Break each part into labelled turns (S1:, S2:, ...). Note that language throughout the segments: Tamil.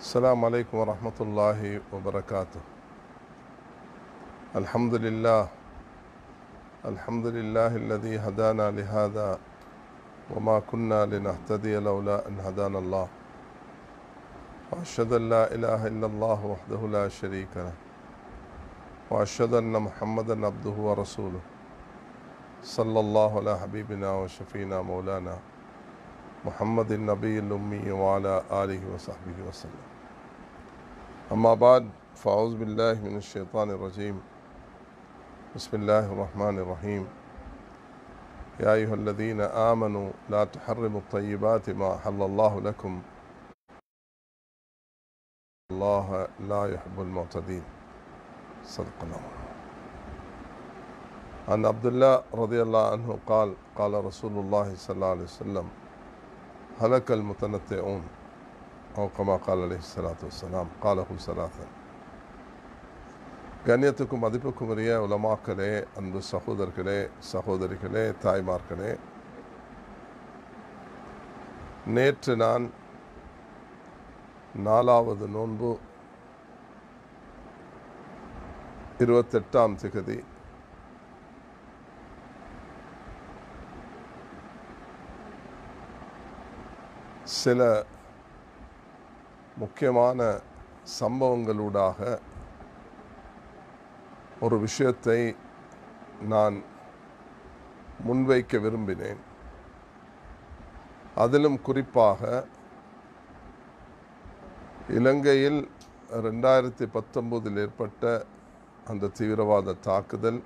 S1: السلام عليكم ورحمة الله وبركاته. الحمد لله الذي هدانا لهذا وما كنا لنهتدي لولا أن هدانا الله، وأشهد أن لا إله إلا الله وحده لا شريك له، وأشهد أن محمدا عبده ورسوله، صلى الله على حبيبنا وشفينا مولانا محمد النبي الأمي وعلى آله وصحبه وسلم. أما بعد، فأعوذ بالله من الشيطان الرجيم. بسم الله الرحمن الرحيم. يا أيها الذين آمنوا لا تحرموا الطيبات ما أحل الله لكم، الله لا يحب المعتدين. صدق الله. عن عبد الله رضي الله عنه قال قال رسول الله صلى الله عليه وسلم: هلك المتنطعون، أو كما قال عليه الصلاة والسلام. قاله ثلاثا. கண்ணியத்துக்கும் மதிப்புக்கும் உரிய உலமாக்களே, அன்பு சகோதரர்களே, சகோதரிகளே, தாய்மார்களே, நேற்று நான் 4வது நோன்பு 28ஆம் திகதி சில முக்கியமான சம்பவங்களூடாக ஒரு விஷயத்தை நான் முன்வைக்க விரும்பினேன். அதிலும் குறிப்பாக இலங்கையில் 2019 ஏற்பட்ட அந்த தீவிரவாத தாக்குதல்,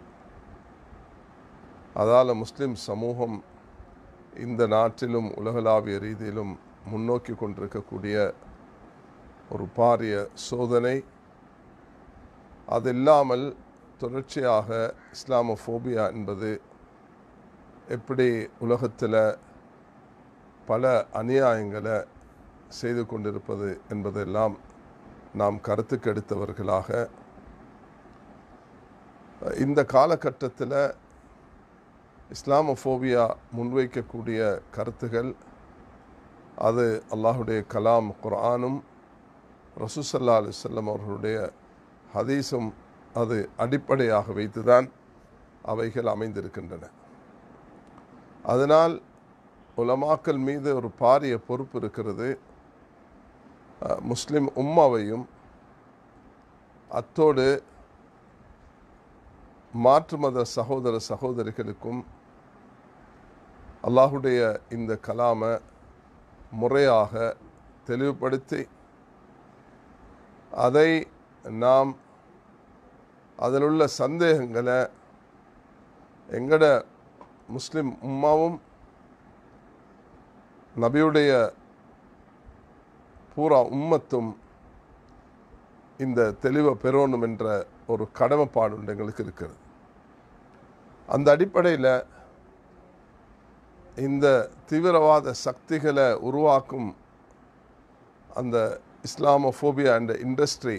S1: அதால் முஸ்லிம் சமூகம் இந்த நாட்டிலும் உலகளாவிய ரீதியிலும் முன்னோக்கி கொண்டிருக்கக்கூடிய ஒரு பாரிய சோதனை. அது இல்லாமல் தொடர்ச்சியாக இஸ்லாமோஃபோபியா என்பது எப்படி உலகத்தில் பல அநியாயங்களை செய்து கொண்டிருப்பது என்பதெல்லாம் நாம் கருத்துக்கு எடுத்தவர்களாக, இந்த காலகட்டத்தில் இஸ்லாமோஃபோபியா முன்வைக்கக்கூடிய கருத்துகள், அது அல்லாஹுடைய கலாம் குர்ஆனும் ரசூல் ஸல்லல்லாஹு அலைஹி வஸல்லம் அவர்களுடைய ஹதீஸும் அது அடிப்படையாக வைத்துதான் அவைகள் அமைந்திருக்கின்றன. அதனால் உலமாக்கள் மீது ஒரு பாரிய பொறுப்பு இருக்கிறது. முஸ்லிம் உம்மாவையும் அத்தோடு மாற்று மத சகோதர சகோதரிகளுக்கும் அல்லாஹுடைய இந்த கலாமை முறையாக தெளிவுபடுத்தி, அதை நாம் அதிலுள்ள சந்தேகங்களை எங்கட முஸ்லிம் உம்மாவும் நபியுடைய பூரா உம்மத்தும் இந்த தெளிவை பெறணும் என்ற ஒரு கடமைப்பாடு எங்களுக்கு இருக்கிறது. அந்த அடிப்படையில் இந்த தீவிரவாத சக்திகளை உருவாக்கும் அந்த இஸ்லாமோஃபோபியா என்ற இண்டஸ்ட்ரி,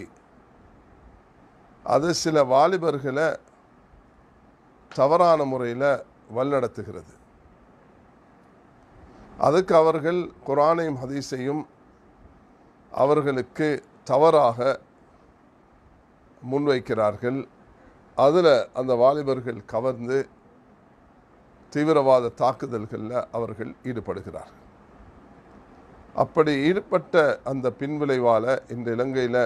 S1: அது சில வாலிபர்களை தவறான முறையில் வழிநடத்துகிறது. அதுக்கு அவர்கள் குர்ஆனையும் ஹதீஸையும் அவர்களுக்கு தவறாக முன்வைக்கிறார்கள். அதில் அந்த வாலிபர்கள் கவர்ந்து தீவிரவாத தாக்குதல்களில் அவர்கள் ஈடுபடுகிறார்கள். அப்படி ஈடுபட்ட அந்த பின்விளைவால் இந்த இலங்கையில்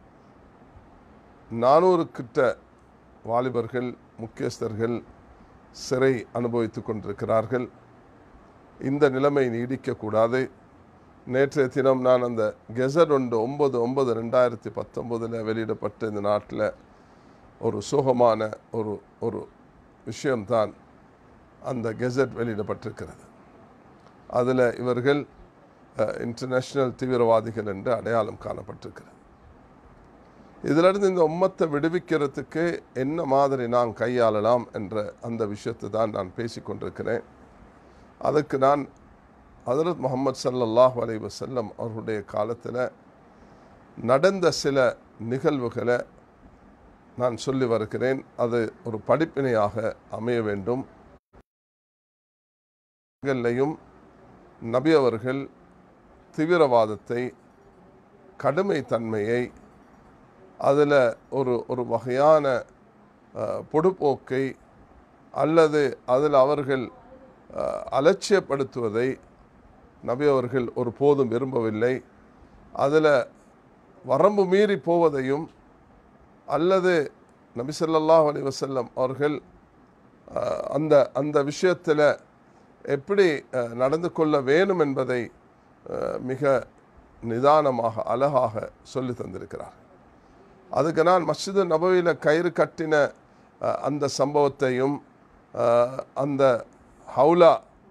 S1: 400 கிட்ட வாலிபர்கள், முக்கியஸ்தர்கள் சிறை அனுபவித்து கொண்டிருக்கிறார்கள். இந்த நிலைமை நீடிக்கக்கூடாது. நேற்றைய தினம் நான் அந்த கெசட் 9/9/2019 வெளியிடப்பட்ட இந்த நாட்டில் ஒரு சோகமான ஒரு விஷயம்தான் அந்த கெசட் வெளியிடப்பட்டிருக்கிறது. அதில் இவர்கள் இன்டர்நேஷ்னல் தீவிரவாதிகள் என்று அடையாளம் காணப்பட்டிருக்கிறது. இதிலிருந்து இந்த உம்மத்தை விடுவிக்கிறதுக்கு என்ன மாதிரி நாம் கையாளலாம் என்ற அந்த விஷயத்தை தான் நான் பேசிக்கொண்டிருக்கிறேன். அதுக்கு நான் ஹஜ்ரத் முஹம்மது ஸல்லல்லாஹு அலைஹி வஸல்லம் அவர்களுடைய காலத்தில் நடந்த சில நிகழ்வுகளை நான் சொல்லி வருகிறேன். அது ஒரு படிப்பினையாக அமைய வேண்டும். நபி அவர்கள் தீவிரவாதத்தை கடுமை தன்மையை, அதில் ஒரு வகையான பொடுப்போக்கை அல்லது அதில் அவர்கள் அலட்சியப்படுத்துவதை நபி அவர்கள் ஒரு போதும் விரும்பவில்லை. அதில் வரம்பு மீறி போவதையும் அல்லது நபி ஸல்லல்லாஹு அலைஹி வஸல்லம் அவர்கள் அந்த விஷயத்தில் எப்படி நடந்து கொள்ள வேணும் என்பதை மிக நிதானமாக அழகாக சொல்லி தந்திருக்கிறார். அதுக்கு நான் மஸ்ஜிது நபவியில் கயிறு கட்டின அந்த சம்பவத்தையும் அந்த ஹவுலா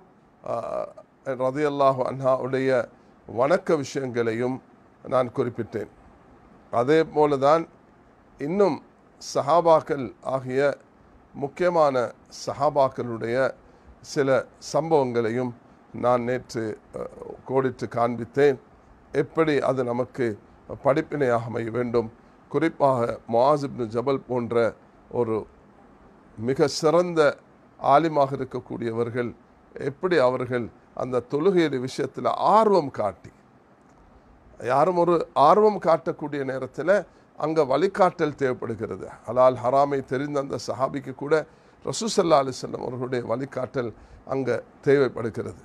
S1: ரலியல்லாஹு அன்ஹா உடைய வணக்க விஷயங்களையும் நான் குறிப்பிட்டேன். அதே போலதான் இன்னும் சஹாபாக்கள் ஆகிய முக்கியமான சஹாபாக்களுடைய சில சம்பவங்களையும் நான் நேற்று கோடிட்டு காண்பித்தேன். எப்படி அது நமக்கு படிப்பினையாக அமைய வேண்டும். குறிப்பாக முஆஸ் இப்னு ஜபல் போன்ற ஒரு மிக சிறந்த ஆலிமாக இருக்கக்கூடியவர்கள் எப்படி அவர்கள் அந்த தொழுகையின் விஷயத்தில் ஆர்வம் காட்டி, யாரும் ஒரு ஆர்வம் காட்டக்கூடிய நேரத்தில் அங்கே வழிகாட்டல் தேவைப்படுகிறது. ஹலால் ஹராமை தெரிந்த அந்த சஹாபிக்கு கூட ரசூல் ஸல்லல்லாஹு அலைஹி வஸல்லம் அவர்களுடைய வழிகாட்டல் அங்கே தேவைப்படுகிறது.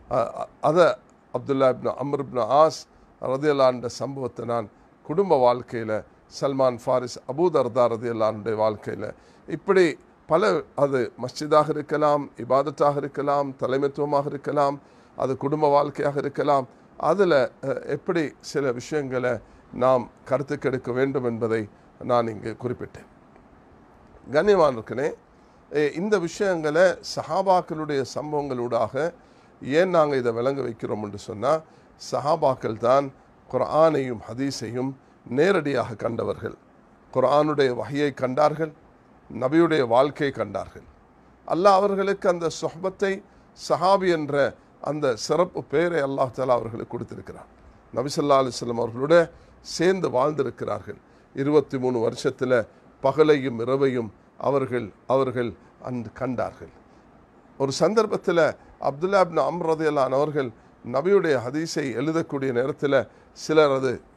S1: அதை Abdullah ibn Amr ibn Aas ரலியல்லாஹு அன்ஹு சம்பவத்தை நான் குடும்ப வாழ்க்கையில், சல்மான் ஃபாரிஸ், அபூ தர்தா ரலியல்லாஹு அன்ஹுடைய வாழ்க்கையில், இப்படி பல, அது மஸ்ஜிதாக இருக்கலாம், இபாதத்தாக இருக்கலாம், தலைமைத்துவமாக இருக்கலாம், அது குடும்ப வாழ்க்கையாக இருக்கலாம், அதில் எப்படி சில விஷயங்களை நாம் கருத்துக்கெடுக்க வேண்டும் என்பதை நான் இங்கு குறிப்பிட்டேன். கண்ணியமானவர்களே, இந்த விஷயங்களை சஹாபாக்களுடைய சம்பவங்களூடாக ஏன் நாங்கள் இதை விளங்க வைக்கிறோம் என்று சொன்னால், சஹாபாக்கள் தான் குர்ஆனையும் ஹதீஸையும் நேரடியாக கண்டவர்கள். குர்ஆனுடைய வஹியை கண்டார்கள், நபியுடைய வாழ்க்கையை கண்டார்கள். அல்லாஹ் அவர்களுக்கு அந்த சொஹ்பத்தை, சஹாபி என்ற அந்த சிறப்பு பெயரை அல்லாஹ் தஆலா அவர்களுக்கு கொடுத்திருக்கிறார். நபி ஸல்லல்லாஹு அலைஹி வஸல்லம் அவர்களோட சேர்ந்து வாழ்ந்திருக்கிறார்கள். 23 வருஷத்தில் பகலையும் இரவையும் அவர்கள் கண்டார்கள். ஒரு சந்தர்ப்பத்தில் அப்துல்லா இப்னு அம்ர் ரலியல்லாஹு அன்ஹு அவர்கள் நபியுடைய ஹதீஸை எழுதக்கூடிய நேரத்தில் சிலர்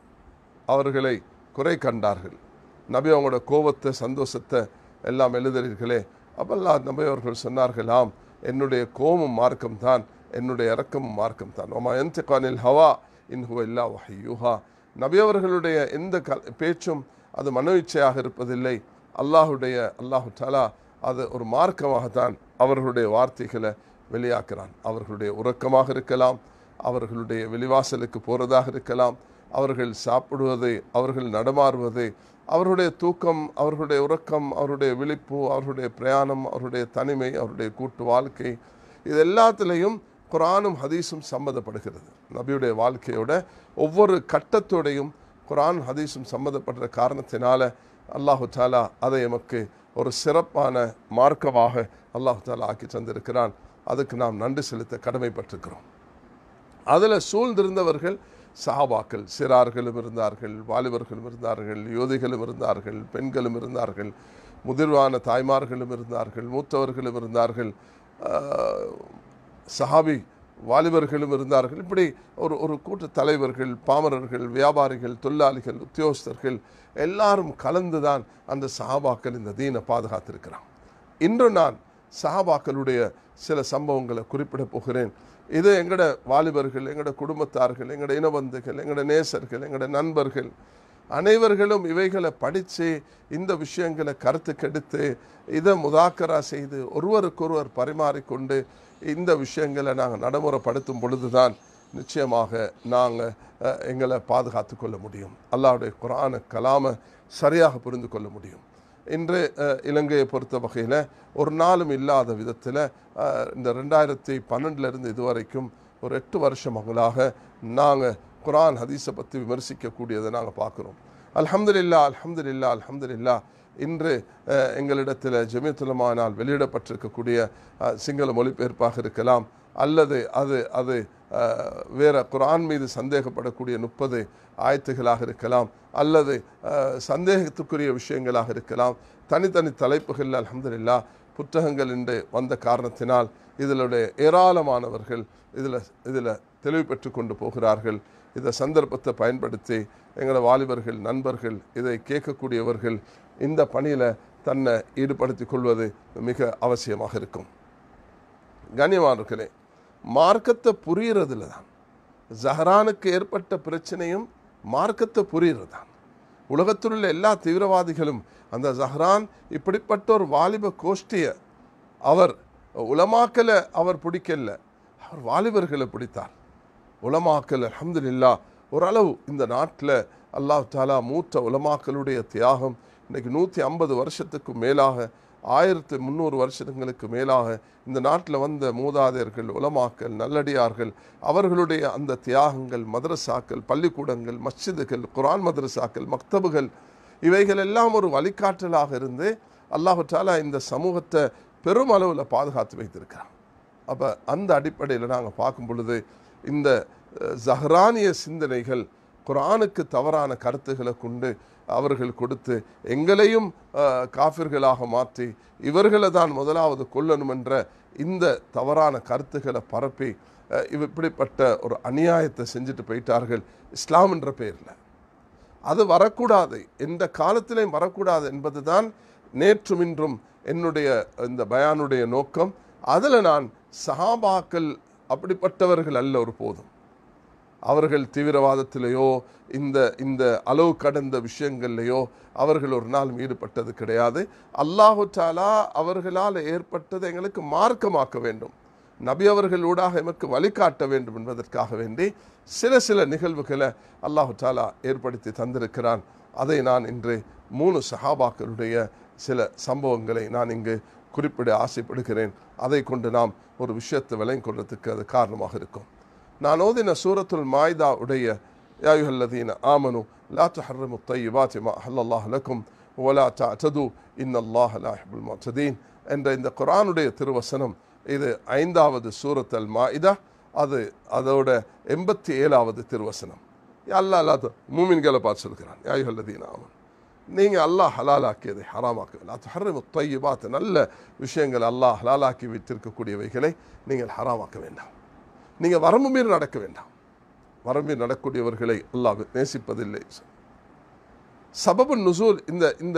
S1: அவர்களை குறை கண்டார்கள். நபி அவங்களோட கோபத்தை, சந்தோஷத்தை எல்லாம் எழுதுறீர்களே. அப்பெல்லாம் நபி அவர்கள் சொன்னார்கள், ஆம், என்னுடைய கோபமும் மார்க்கம்தான், என்னுடைய இரக்கமும் மார்க்கம்தான். வமா யன்திகு அனில் ஹவா இன் ஹுவ இல்லா வஹ்யுஹா. நபி அவர்களுடைய எந்த பேச்சும் அது மனோ இச்சையாக இருப்பதில்லை. அல்லாஹு தஆலா அது ஒரு மார்க்கமாகத்தான் அவர்களுடைய வார்த்தைகளை வெளியாக்குறான். அவர்களுடைய உறக்கமாக இருக்கலாம், அவர்களுடைய வெளிவாசலுக்கு போகிறதாக இருக்கலாம், அவர்கள் சாப்பிடுவது, அவர்கள் நடமாறுவது, அவர்களுடைய தூக்கம், அவர்களுடைய உறக்கம், அவருடைய விழிப்பு, அவர்களுடைய பிரயாணம், அவருடைய தனிமை, அவருடைய கூட்டு வாழ்க்கை, இது எல்லாத்திலையும் குர்ஆனும் ஹதீஸும் சம்மந்தப்படுகிறது. நபியுடைய வாழ்க்கையோட ஒவ்வொரு கட்டத்தோடையும் குர்ஆன் ஹதீஸும் சம்மந்தப்படுற காரணத்தினால அல்லாஹு தஆலா அதை எமக்கு ஒரு சிறப்பான மார்க்கமாக அல்லாஹு தஆலா ஆக்கி தந்திருக்கிறான். அதுக்கு நாம் நன்றி செலுத்த கடமைப்பட்டிருக்கிறோம். அதில் சூழ்ந்திருந்தவர்கள் சஹாபாக்கள், சிறார்களும் இருந்தார்கள், வாலிபர்களும் இருந்தார்கள், யோதிகளும் இருந்தார்கள், பெண்களும் இருந்தார்கள், முதிர்வான தாய்மார்களும் இருந்தார்கள், மூத்தவர்களும் இருந்தார்கள், சஹாபி வாலிபர்களும் இருந்தார்கள். இப்படி ஒரு கூட்ட தலைவர்கள், பாமரர்கள், வியாபாரிகள், தொழிலாளிகள், உத்தியோகஸ்தர்கள் எல்லாரும் கலந்துதான் அந்த சஹாபாக்கள் இந்த தீனை பாதுகாத்திருக்கிறான். இன்று நான் சஹாபாக்களுடைய சில சம்பவங்களை குறிப்பிட போகிறேன். இது எங்களோட வாலிபர்கள், எங்களோட குடும்பத்தார்கள், எங்களோட இனபந்துகள், எங்களோட நேசர்கள், எங்களோட நண்பர்கள் அனைவர்களும் இவைகளை படித்து இந்த விஷயங்களை கருத்துக்கெடுத்து இதை முதாக்கரா செய்து ஒருவருக்கொருவர் பரிமாறிக்கொண்டு இந்த விஷயங்களை நாங்கள் நடைமுறைப்படுத்தும் பொழுதுதான் நிச்சயமாக நாங்கள் எங்களை பாதுகாத்து கொள்ள முடியும். அல்லாஹ்வுடைய குர்ஆன கலாமை சரியாக புரிந்து கொள்ள முடியும். இன்று இலங்கையை பொறுத்த வகையில் ஒரு நாளும் இல்லாத விதத்தில் இந்த 2012 இதுவரைக்கும் ஒரு 8 வருஷங்களாக நாங்கள் குர்ஆன் ஹதீஸை பற்றி விமர்சிக்கக்கூடியதை நாங்கள் பார்க்குறோம். அல்ஹம்துலில்லாஹ் இன்று எங்களிடத்தில் ஜமியத்துல் உலமாவினால் வெளியிடப்பட்டிருக்கக்கூடிய சிங்கள மொழிபெயர்ப்பாக இருக்கலாம், அல்லது அது வேறு குர்ஆன் மீது சந்தேகப்படக்கூடிய 30 ஆயத்துகளாக இருக்கலாம், அல்லது சந்தேகத்துக்குரிய விஷயங்களாக இருக்கலாம். தனித்தனி தலைப்புகளில் அல்ஹம்துலில்லாஹ் புத்தகங்கள் இன்று வந்த காரணத்தினால் இதிலுடைய ஏராளமானவர்கள் இதில் தெளிவு பெற்று கொண்டு போகிறார்கள். இந்த சந்தர்ப்பத்தை பயன்படுத்தி எங்களோட வாலிபர்கள் நண்பர்கள் இதை கேட்கக்கூடியவர்கள் இந்த பணியில் தன்னை ஈடுபடுத்திக் கொள்வது மிக அவசியமாக இருக்கும். கண்ணியமானவர்களே, மார்க்கத்தை புரிகிறதுல தான் ஜஹரானுக்கு ஏற்பட்ட பிரச்சனையும் மார்க்கத்தை புரிகிறது தான். உலகத்தில் உள்ள எல்லா தீவிரவாதிகளும் அந்த ஜஹரான் இப்படிப்பட்ட ஒரு வாலிப கோஷ்டியை அவர் உலமாக்கலை அவர் பிடிக்கல, அவர் வாலிபர்களை பிடித்தார். உலமாக்கல் அல்ஹம்துலில்லாஹ் ஓரளவு இந்த நாட்டில் அல்லாஹ் தாலா மூத்த உலமாக்களுடைய தியாகம் இன்றைக்கு 150 வருஷத்துக்கு மேலாக 1300 வருஷங்களுக்கு மேலாக இந்த நாட்டில் வந்த மூதாதையர்கள் உலமாக்கள் நல்லடியார்கள் அவர்களுடைய அந்த தியாகங்கள், மதரசாக்கள், பள்ளிக்கூடங்கள், மஸ்ஜிதுகள், குர்ஆன் மதரசாக்கள், மக்தபுகள் இவைகள் எல்லாம் ஒரு வழிகாட்டலாக இருந்து அல்லாஹ் தாலா இந்த சமூகத்தை பெருமளவில் பாதுகாத்து வைத்திருக்கிறார். அப்போ அந்த அடிப்படையில் நாங்கள் பார்க்கும் பொழுது இந்த ஜஹ்ரானிய சிந்தனைகள் குர்ஆனுக்கு தவறான கருத்துக்களை கொண்டு அவர்கள் கொடுத்து எங்களையும் காஃபிர்களாக மாற்றி இவர்களை தான் முதலாவது கொல்லணும் என்ற இந்த தவறான கருத்துக்களை பரப்பி இப்படிப்பட்ட ஒரு அநியாயத்தை செஞ்சுட்டு போயிட்டார்கள் இஸ்லாம் என்ற பெயரில். அது வரக்கூடாது, எந்த காலத்திலையும் வரக்கூடாது என்பது தான் நேற்றும் இன்றும் என்னுடைய இந்த பயானுடைய நோக்கம். அதில் நான் சஹாபாக்கள் அப்படிப்பட்டவர்கள் அல்ல ஒரு போதும். அவர்கள் தீவிரவாதத்திலேயோ இந்த அளவு கடந்த விஷயங்கள்லையோ அவர்கள் ஒரு நாள் ஈடுபட்டது கிடையாது. அல்லாஹு தாலா அவர்களால் ஏற்பட்டதை எங்களுக்கு மார்க்கமாக்க வேண்டும், நபி அவர்கள் ஊடாக எமக்கு வழிகாட்ட வேண்டும் என்பதற்காக வேண்டி சில நிகழ்வுகளை அல்லாஹு தாலா ஏற்படுத்தி தந்திருக்கிறான். அதை நான் இன்று 3 சஹாபாக்களுடைய சில சம்பவங்களை நான் இங்கு குறிப்பிட ஆசைப்படுகிறேன். அதை கொண்டு நாம் ஒரு விஷயத்தை விளங்கிக் கொள்றதுக்கு அது காரணமாக இருக்கும். நான் ஓதின சூரத்துல் மாயிதா உடைய யா அய்யுஹல்லதீன ஆமனு லா துஹர்ரிமு த்வையிபாத்தி மா அஹல்லல்லாஹு லக்கும் வலா தஅதது இன்னல்லாஹ லா யுஹிப்புல் முஅ்ததீன் என்ற இந்த குர்ஆனுடைய திருவசனம் இது 5வது சூரத்துல் மாயிதா, அதோட 87வது திருவசனம். அல்லாஹ் மூமின்களை பார்த்து சொல்கிறான், யா அய்யுஹல்லதீன ஆமனு, நீங்கள் அல்லாஹ் ஹலாலாக்கியதை ஹராமாக்க லா துஹர்ரிமு த்வையிபாத், நல்ல விஷயங்கள் அல்லாஹ் ஹலாலாக்கி வைத்திருக்கக்கூடியவைகளை நீங்கள் ஹராமாக்க வேண்டாம், நீங்கள் வரம்பு மீறி நடக்க வேண்டாம். வரம்பு நடக்கக்கூடியவர்களை அல்லாஹ் நேசிப்பதில்லை. சபபு நுசூல் இந்த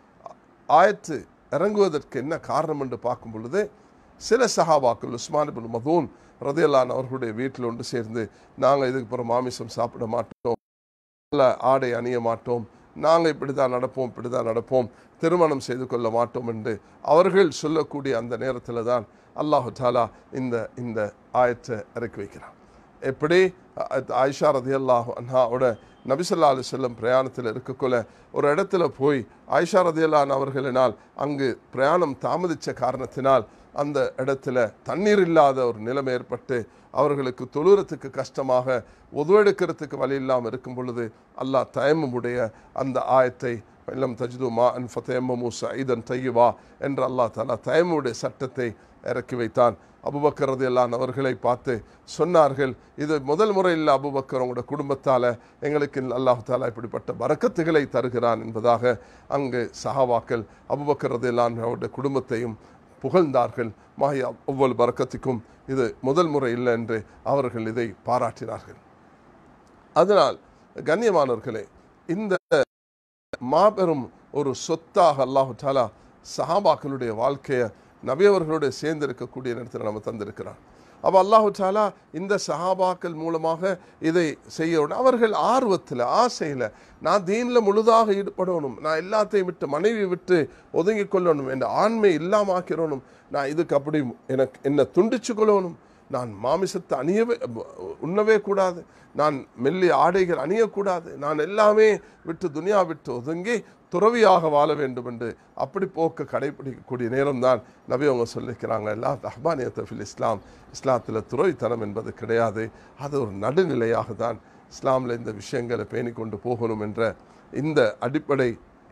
S1: ஆயத்து இறங்குவதற்கு என்ன காரணம் என்று பார்க்கும் பொழுது சில சஹாபாக்கள் உஸ்மான் இப்னு மதூன் ரலியல்லாஹு அன்ஹு அவர்களுடைய வீட்டில் ஒன்று சேர்ந்து நாங்கள் இதுக்கு அப்புறம் மாமிசம் சாப்பிட மாட்டோம், நல்ல ஆடை அணிய மாட்டோம், நாங்கள் இப்படி தான் நடப்போம், திருமணம் செய்து கொள்ள மாட்டோம் என்று அவர்கள் சொல்லக்கூடிய அந்த நேரத்தில் தான் அல்லாஹு தாலா இந்த ஆயத்தை இறக்கி வைக்கிறான். எப்படி ஆயிஷா ரலியல்லாஹு அன்ஹாவோட நபி ஸல்லல்லாஹு அலைஹி வஸல்லம் பிரயாணத்தில் இருக்கக்குள்ள ஒரு இடத்துல போய் ஆயிஷா ரலியல்லாஹு அன்ஹா அவர்களினால் அங்கு பிரயாணம் தாமதித்த காரணத்தினால் அந்த இடத்துல தண்ணீர் இல்லாத ஒரு நிலைமை ஏற்பட்டு அவர்களுக்கு தொழுறதுக்கு கஷ்டமாக உது எடுக்கிறதுக்கு வழி இல்லாமல் இருக்கும் பொழுது அல்லாஹ் தயம்முடைய அந்த ஆயத்தை இல்லம் தஜ்து மா அன் ஃபதயம்மு ஸஈதன் தய்யிபா என்ற அல்லாஹ் தஆலா தயம்முடைய சட்டத்தை இறக்கி வைத்தான். அபூபக்கர் ரலியல்லாஹு அன்ஹு அவர்களை பார்த்து சொன்னார்கள், இது முதல் முறை இல்லை அபூபக்கர், உங்களோட குடும்பத்தால் எங்களுக்கு அல்லாஹ் தஆலா இப்படிப்பட்ட பரக்கத்துகளை தருகிறான் என்பதாக அங்கு சஹாபாக்கள் அபூபக்கர் ரலியல்லாஹு அன்ஹுடைய குடும்பத்தையும் புகழ்ந்தார்கள். மாஹி அவ்வல் பரக்கத்துக்கும் இது முதல் முறை இல்லை என்று அவர்கள் இதை பாராட்டினார்கள். அதனால் கண்ணியமானவர்களே, இந்த மாபெரும் ஒரு சொத்தாக அல்லாஹு தஆலா சஹாபாக்களுடைய வாழ்க்கையை நபி அவர்களுடைய சேர்ந்து இருக்கக்கூடிய நேரத்தில் நம்ம தந்திருக்கிறான். அப்போ அல்லாஹு தஆலா இந்த சஹாபாக்கள் மூலமாக இதை செய்யணும். அவர்கள் ஆர்வத்தில் ஆசையில் நான் தீனில் முழுதாக ஈடுபடணும், நான் எல்லாத்தையும் விட்டு மனைவி விட்டு ஒதுங்கி கொள்ளணும், என் ஆண்மை இல்லாமல் ஆக்கிறணும், நான் இதுக்கு அப்படி என்னை துண்டிச்சு கொள்ளணும், நான் மாமிசத்தை உண்ணவே கூடாது, நான் மெல்லிய ஆடைகள் அணியக்கூடாது, நான் எல்லாமே விட்டு துனியா விட்டு ஒதுங்கி துறவியாக வாழ வேண்டும் என்று அப்படி போக்க கடைபிடிக்கக்கூடிய நேரம்தான் நபி அவங்க சொல்லிக்கிறாங்க, எல்லா தஹ்பானியத்தை ஃபில் இஸ்லாம், இஸ்லாத்தில் துறவித்தனம் என்பது கிடையாது, அது ஒரு நடுநிலையாக தான் இஸ்லாமில் இந்த விஷயங்களை பேணி கொண்டு போகணும் என்ற இந்த அடிப்படை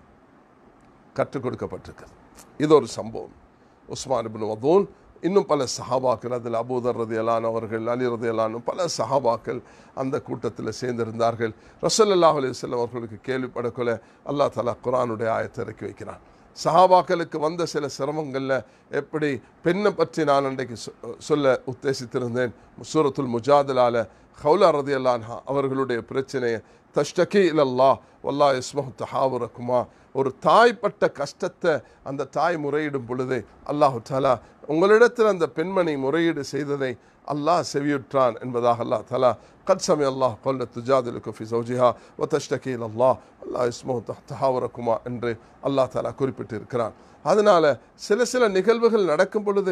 S1: கற்றுக் கொடுக்கப்பட்டிருக்கிறது. இது ஒரு சம்பவம். உஸ்மான் இப்னு மதூன் இன்னும் பல சஹாபாக்கள், அதில் அபூதர் ரலியல்லாஹு அன்ஹு அவர்கள், அலி ரலியல்லாஹு அன்ஹு, பல சஹாபாக்கள் அந்த கூட்டத்தில் சேர்ந்திருந்தார்கள். ரசூலுல்லாஹி அலைஹி வஸல்லம் அவர்களுக்கு கேள்விப்படக்கொள்ள அல்லாஹ் தஆலா குர்ஆனுடைய ஆயத்தை இறக்கி வைக்கிறான். சஹாபாக்களுக்கு வந்த சில சிரமங்களில் எப்படி பெண்ணை பற்றி நான் அன்றைக்கு சொல்ல உத்தேசித்திருந்தேன். சூரத்துல் முஜாதலால ஹவுலா ரலியல்லாஹு அன்ஹா அவர்களுடைய பிரச்சனையை தஷ்டகி இலல்லாஹ் வல்லாஹ் யஸ்மஹு தஹாவுரகுமா, ஒரு தாய்ப்பட்ட கஷ்டத்தை அந்த தாய் முறையிடும் பொழுது அல்லாஹு தஆலா உங்களிடத்தில் அந்த பெண்மணி முறையீடு செய்ததை அல்லாஹ் செவியுற்றான் என்பதாக அல்லாஹ் தஆலா قد سمع الله قول تجادلك في زوجها وتشتكي الى الله والله اسمه تحاوركما என்று அல்லாஹ் தஆலா குறிப்பிட்டிருக்கிறான். அதனால சில நிகழ்வுகள் நடக்கும் பொழுது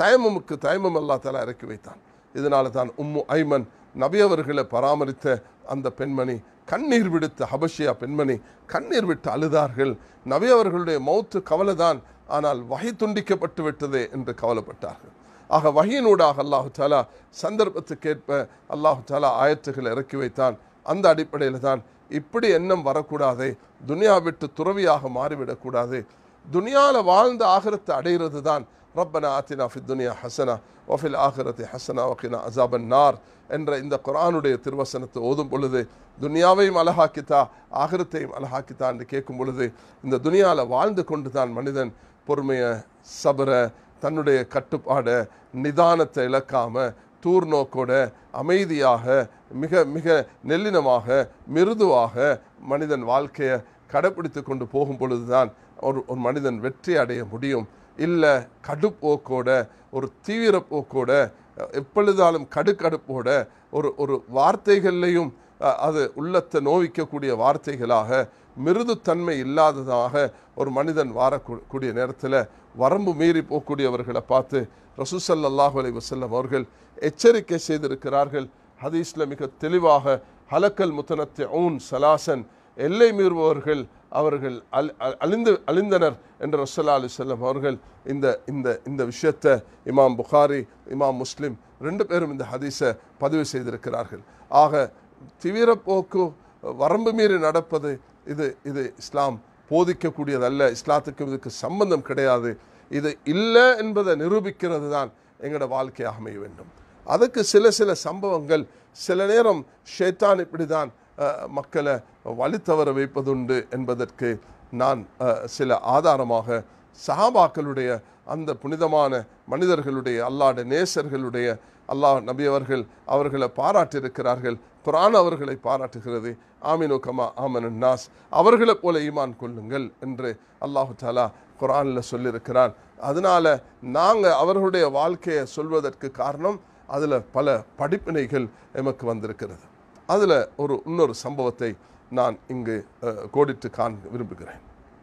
S1: தயமம் அல்லாஹ் தஆலா இறக்கி வைத்தான். இதனால தான் உம்மு ஐமன் நபி அவர்களை பராமரித்த அந்த பெண்மணி கண்ணீர் விடுத்த ஹபஷியா பெண்மணி கண்ணீர் விட்டு அழுதார்கள். நபி அவர்களுடைய மௌத்து கவலைதான், ஆனால் வஹி துண்டிக்கப்பட்டு விட்டதே என்று கவலைப்பட்டார்கள். ஆக வஹியினூடாக அல்லாஹு தஆலா சந்தர்ப்பத்துக்கேற்ப அல்லாஹு தஆலா ஆயத்துக்களை இறக்கி வைத்தான். அந்த அடிப்படையில் தான் இப்படி எண்ணம் வரக்கூடாது, துனியா விட்டு துறவியாக மாறிவிடக்கூடாது, துனியாவில் வாழ்ந்த ஆகிரத்தை அடைகிறது தான் ரப்பனா ஆத்தினா ஃபித் துனியா ஹசனா வஃபில் ஆகிரத்தி ஹசனா வகினா அஸாபன் நார் என்ற இந்த குர்ஆனுடைய திருவசனத்தை ஓதும் பொழுது துனியாவையும் அழகாக்கித்தா ஆகிரத்தையும் அழகாக்கித்தா என்று கேட்கும் பொழுது இந்த துனியாவில் வாழ்ந்து கொண்டு தான் மனிதன் பொறுமையை, சபர, தன்னுடைய கட்டுப்பாட, நிதானத்தை இழக்காம தூர் நோக்கோட அமைதியாக மிக மிக நெல்லினமாக மிருதுவாக மனிதன் வாழ்க்கையை கடைப்பிடித்து கொண்டு போகும் பொழுதுதான் ஒரு மனிதன் வெற்றி அடைய முடியும். இல்லை கடுப்போக்கோட ஒரு தீவிர போக்கோட எப்பொழுதாலும் கடுக்கடுப்போட ஒரு வார்த்தைகள்லையும் அது உள்ளத்தை நோவிக்கக்கூடிய வார்த்தைகளாக மிருதுத்தன்மை இல்லாததாக ஒரு மனிதன் வாரக்கூடிய நேரத்தில் வரம்பு மீறி போகக்கூடியவர்களை பார்த்து ரசூல் ஸல்லல்லாஹு அலைஹி வஸல்லம் அவர்கள் எச்சரிக்கை செய்திருக்கிறார்கள். ஹதீஸில் மிக தெளிவாக ஹலக்கல் முத்தனத்திஊன் சலாசன், எல்லை மீறுபவர்கள் அவர்கள் அழிந்தனர் என்று ரசூலுல்லாஹி அலைஹி வஸல்லம் அவர்கள் இந்த விஷயத்தை இமாம் புகாரி, இமாம் முஸ்லிம் 2 பேரும் இந்த ஹதீஸை பதிவு செய்திருக்கிறார்கள். ஆக தீவிர போக்கு, வரம்பு மீறி நடப்பது இது இஸ்லாம் போதிக்கக்கூடியதல்ல, இஸ்லாத்துக்கு இதுக்கு சம்பந்தம் கிடையாது. இது இல்லை என்பதை நிரூபிக்கிறது தான் எங்களோட வாழ்க்கையாக அமைய வேண்டும். அதுக்கு சில சம்பவங்கள் சில நேரம் ஷைத்தான் இப்படி தான் மக்களை வழி தவற வைப்பதுண்டு என்பதற்கு நான் சில ஆதாரமாக சஹாபாக்களுடைய அந்த புனிதமான மனிதர்களுடைய அல்லாஹ்வுடைய நேசர்களுடைய அல்லாஹ் நபி அவர்களை பாராட்டியிருக்கிறார்கள். குர்ஆன் அவர்களை பாராட்டுகிறது. ஆமினு கமா ஆமனன் நாஸ், அவர்களை போல ஈமான் கொள்ளுங்கள் என்று அல்லாஹு தஆலா குர்ஆனில் சொல்லியிருக்கிறான். அதனால நாங்கள் அவர்களுடைய வாழ்க்கையை சொல்வதற்கு காரணம் அதில் பல படிப்பினைகள் எமக்கு வந்திருக்கிறது. அதில் இன்னொரு சம்பவத்தை நான் இங்கு கோடிட்டு விரும்புகிறேன்.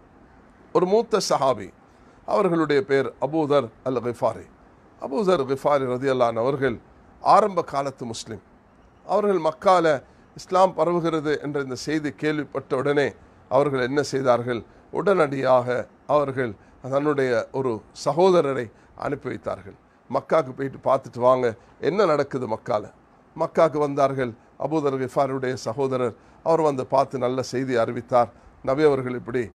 S1: ஒரு மூத்த சஹாபி, அவர்களுடைய பேர் அபூதர் அல் கிஃபாரி. அபூதர் கிஃபாரி ரலியல்லாஹு அன்ஹு அவர்கள் ஆரம்ப காலத்து முஸ்லிம். அவர்கள் மக்கால இஸ்லாம் பரவுகிறது என்ற இந்த செய்தி கேள்விப்பட்ட உடனே அவர்கள் என்ன செய்தார்கள்? உடனடியாக அவர்கள் தன்னுடைய ஒரு சகோதரரை அனுப்பி வைத்தார்கள். மக்காவுக்கு போயிட்டு பார்த்துட்டு வாங்க என்ன நடக்குது மக்கால. மக்காவுக்கு வந்தார்கள். அபூதர் கிஃபாரியுடைய சகோதரர் அவர் வந்து பார்த்து நல்ல செய்தி அறிவித்தார். நபி அவர்கள் இப்படி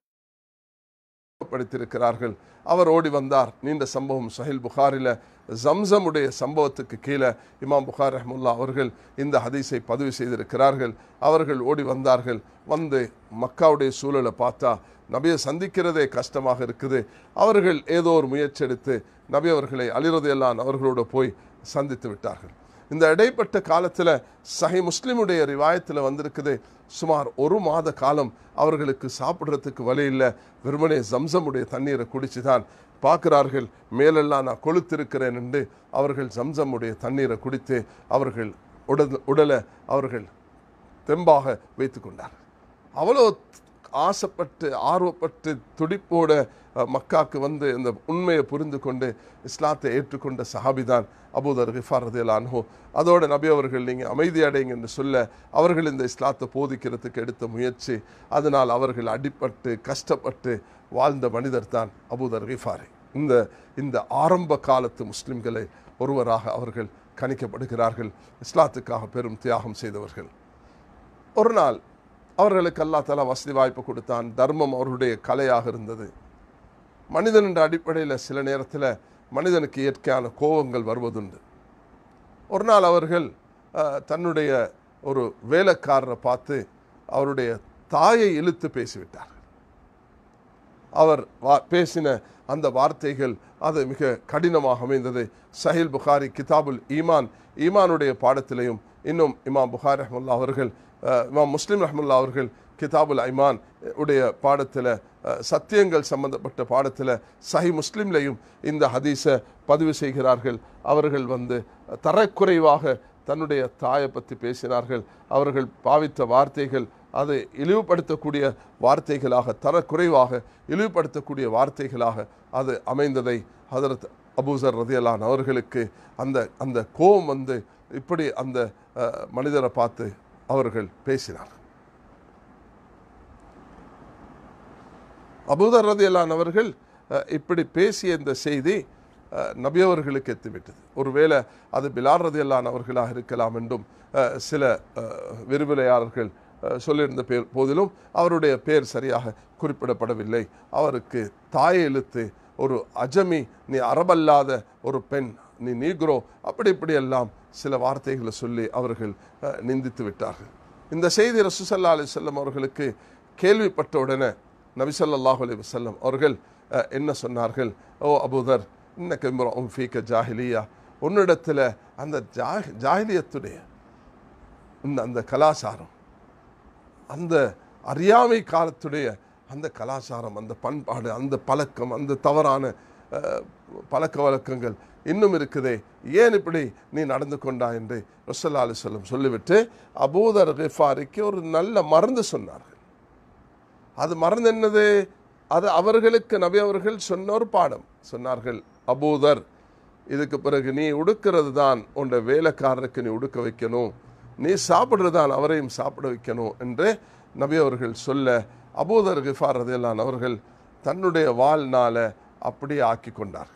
S1: படித்திருக்கிறார்கள். அவர் ஓடி வந்தார். நீண்ட சம்பவம் சஹீல் புகாரில ஜம்சமுடைய சம்பவத்துக்கு கீழே இமாம் புகாரி ரஹ்மத்துல்லாஹி அவர்கள் இந்த ஹதீஸை பதிவு செய்திருக்கிறார்கள். அவர்கள் ஓடி வந்தார்கள். வந்து மக்காவுடைய சூழலை பார்த்தா நபியை சந்திக்கிறதே கஷ்டமாக இருக்குது. அவர்கள் ஏதோ ஒரு முயற்சி எடுத்து நபி அவர்களை அலி ரலியல்லாஹு அன்ஹு அவர்களோடு போய் சந்தித்து விட்டார்கள். இந்த இடைப்பட்ட காலத்தில் சஹீஹ் முஸ்லிமுடைய ரிவாயத்தில் வந்திருக்குது, சுமார் 1 மாத காலம் அவர்களுக்கு சாப்பிட்றதுக்கு வழி இல்லை. வெறுமனே ஜம்சமுடைய தண்ணீரை குடிச்சு தான் பார்க்கிறார்கள். மேலெல்லாம் நான் கொளுத்திருக்கிறேன் என்று அவர்கள் ஜம்சமுடைய தண்ணீரை குடித்து அவர்கள் உடலை அவர்கள் தெம்பாக வைத்து கொண்டார்கள். அவ்வளோ ஆசைப்பட்டு ஆர்வப்பட்டு துடிப்போட மக்காவுக்கு வந்து இந்த உண்மையை புரிந்து கொண்டு இஸ்லாத்தை ஏற்றுக்கொண்ட சஹாபிதான் அபூதர் கிஃபார் ரலியல்லாஹு அன்ஹு. அதோட நபி அவர்கள் நீங்கள் அமைதி அடைங்க என்று சொல்ல அவர்கள் இந்த இஸ்லாத்தை போதிக்கிறதுக்கு எடுத்த முயற்சி, அதனால் அவர்கள் அடிப்பட்டு கஷ்டப்பட்டு வாழ்ந்த மனிதர் தான் அபூதர் கிஃபாரி. இந்த ஆரம்ப காலத்து முஸ்லிம்களை ஒருவராக அவர்கள் கணிக்கப்படுகிறார்கள். இஸ்லாத்துக்காக பெரும் தியாகம் செய்தவர்கள். ஒரு நாள் அவர்களுக்கு அல்லாஹ் தஆலா வசதி வாய்ப்பு கொடுத்தான். தர்மம் அவர்களுடைய கலையாக இருந்தது. மனிதன் என்ற அடிப்படையில் சில நேரத்தில் மனிதனுக்கு இயற்கையான கோபங்கள் வருவதுண்டு. ஒரு நாள் அவர்கள் தன்னுடைய ஒரு வேலைக்காரரை பார்த்து அவருடைய தாயை இழுத்து பேசிவிட்டார்கள். அவர் பேசின அந்த வார்த்தைகள் அது மிக கடினமாக அமைந்தது. சஹீல் புகாரி கிதாபுல் ஈமான், ஈமானுடைய பாடத்திலையும், இன்னும் இமாம் புகாரி ரஹ்மத்துல்லாஹி அவர்கள், இமாம் முஸ்லிம் ரஹ்மத்துல்லாஹி அவர்கள் கிதாபுல் ஐமான் உடைய பாடத்தில், சத்தியங்கள் சம்பந்தப்பட்ட பாடத்தில், சஹி முஸ்லிம்லையும் இந்த ஹதீஸை பதிவு செய்கிறார்கள். அவர்கள் தரக்குறைவாக தன்னுடைய தாயை பற்றி பேசினார்கள். அவர்கள் பாவித்த வார்த்தைகள் அது இழிவுபடுத்தக்கூடிய வார்த்தைகளாக, தரக்குறைவாக இழிவுபடுத்தக்கூடிய வார்த்தைகளாக அது அமைந்ததை ஹதரத் அபூசர் ரலியல்லாஹு அன்ஹு அவர்களுக்கு அந்த கோபம் இப்படி அந்த மனிதரை பார்த்து அவர்கள் பேசினார்கள். அபூதர் ரலியல்லாஹு அன்ஹு அவர்கள் இப்படி பேசிய இந்த செய்தி நபி அவர்களுக்கு எத்திவிட்டது. ஒருவேளை அது பிலால் ரலியல்லாஹு அன்ஹு அவர்களாக இருக்கலாம் என்றும் சில விரிவுரையாளர்கள் சொல்லியிருந்த போதிலும் அவருடைய பேர் சரியாக குறிப்பிடப்படவில்லை. அவருக்கு தாயை இழுத்து, ஒரு அஜமி, நீ அரபல்லாத ஒரு பெண், நீ நீக்ரோ, அப்படி இப்படி எல்லாம் சில வார்த்தைகளை சொல்லி அவர்கள் நிந்தித்து விட்டார்கள். இந்த செய்தி ரசூல் ஸல்லல்லாஹு அலைஹி வஸல்லம் அவர்களுக்கு கேள்விப்பட்ட உடனே நபி ஸல்லல்லாஹு அலைஹி வஸல்லம் அவர்கள் என்ன சொன்னார்கள்? ஓ அபூதர், இன்னக இம்ருஉன் ஃபீக ஜாஹிலியா, உன்னிடத்தில் அந்த ஜாஹிலியத்துடைய அந்த கலாச்சாரம், அந்த அறியாமை காலத்துடைய அந்த கலாச்சாரம், அந்த பண்பாடு, அந்த பழக்கம், அந்த தவறான பழக்க வழக்கங்கள் இன்னும் இருக்குதே, ஏன் இப்படி நீ நடந்து கொண்டா என்று ரசூலுல்லாஹி அலைஹி வஸல்லம் சொல்லிவிட்டு அபூதர் கிஃபாரிக்கு ஒரு நல்ல மருந்து சொன்னார்கள். அது மருந்து என்னது? அது அவர்களுக்கு நபி அவர்கள் சொன்ன ஒரு பாடம். சொன்னார்கள், அபூதர், இதுக்கு பிறகு நீ உடுக்கிறது தான் உன்னுடைய வேலைக்காரருக்கு நீ உடுக்க வைக்கணும், நீ சாப்பிட்றது தான் அவரையும் சாப்பிட வைக்கணும் என்று நபி அவர்கள் சொல்ல, அபூதர் கிஃபார் ரலியல்லாஹு அன்ஹு அவர்கள் தன்னுடைய வாழ்நாள அப்படியே ஆக்கி கொண்டார்கள்.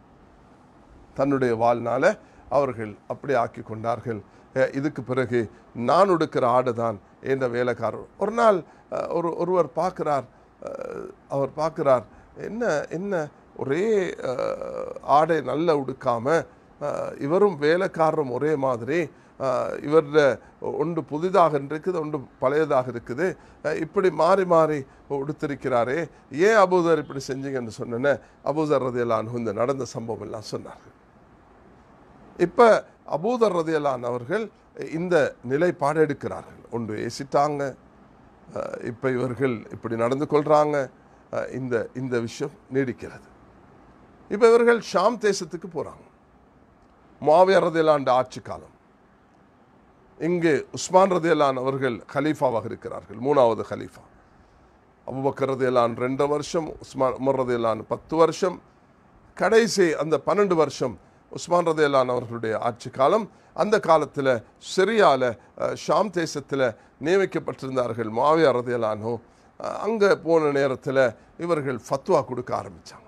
S1: தன்னுடைய வாழ்நாள அவர்கள் அப்படியே ஆக்கி கொண்டார்கள். இதுக்கு பிறகு நான் உடுக்கிற ஆடு தான் என்ற வேலைக்காரர். ஒரு நாள் ஒருவர் பார்க்கிறார், அவர் பார்க்கிறார், என்ன என்ன ஒரே ஆடை நல்ல உடுக்காம இவரும் வேலைக்காரரும் ஒரே மாதிரி, இவர ஒன்று புதிதாக இருக்குது, ஒன்று பழையதாக இருக்குது, இப்படி மாறி மாறி உடுத்திருக்கிறாரே, ஏன் அபூதர் இப்படி செஞ்சீங்கன்னு சொன்னேன்னு அபூதர் ரலியல்லாஹு அன்ஹு இந்த நடந்த சம்பவம் எல்லாம் சொன்னார்கள். இப்போ அபூதர் ரலியல்லாஹு அன்ஹு அவர்கள் இந்த நிலைப்பாடு எடுக்கிறார்கள். ஒன்று ஏசிட்டாங்க, இப்போ இவர்கள் இப்படி நடந்து கொள்கிறாங்க, இந்த விஷயம் நீடிக்கிறது. இப்போ இவர்கள் ஷாம் தேசத்துக்கு போகிறாங்க. முஆவியா ரலியல்லாஹு அன்ஹு ஆட்சி காலம். இங்கே உஸ்மான் ரலியல்லாஹு அன்ஹு அவர்கள் கலீஃபாவாக இருக்கிறார்கள், 3வது கலீஃபா. அபூபக்கர் ரலியல்லாஹு அன்ஹு 2 வருஷம், உமர் ரலியல்லாஹு அன்ஹு 10 வருஷம், கடைசி அந்த 12 வருஷம் உஸ்மான் ரலியல்லாஹு அன்ஹு அவர்களுடைய ஆட்சி காலம். அந்த காலத்தில் சிரியாவில் ஷாம் தேசத்தில் நியமிக்கப்பட்டிருந்தார்கள் முஆவியா ரலியல்லாஹு அன்ஹு. அங்கே போன நேரத்தில் இவர்கள் ஃபத்வா கொடுக்க ஆரம்பித்தாங்க.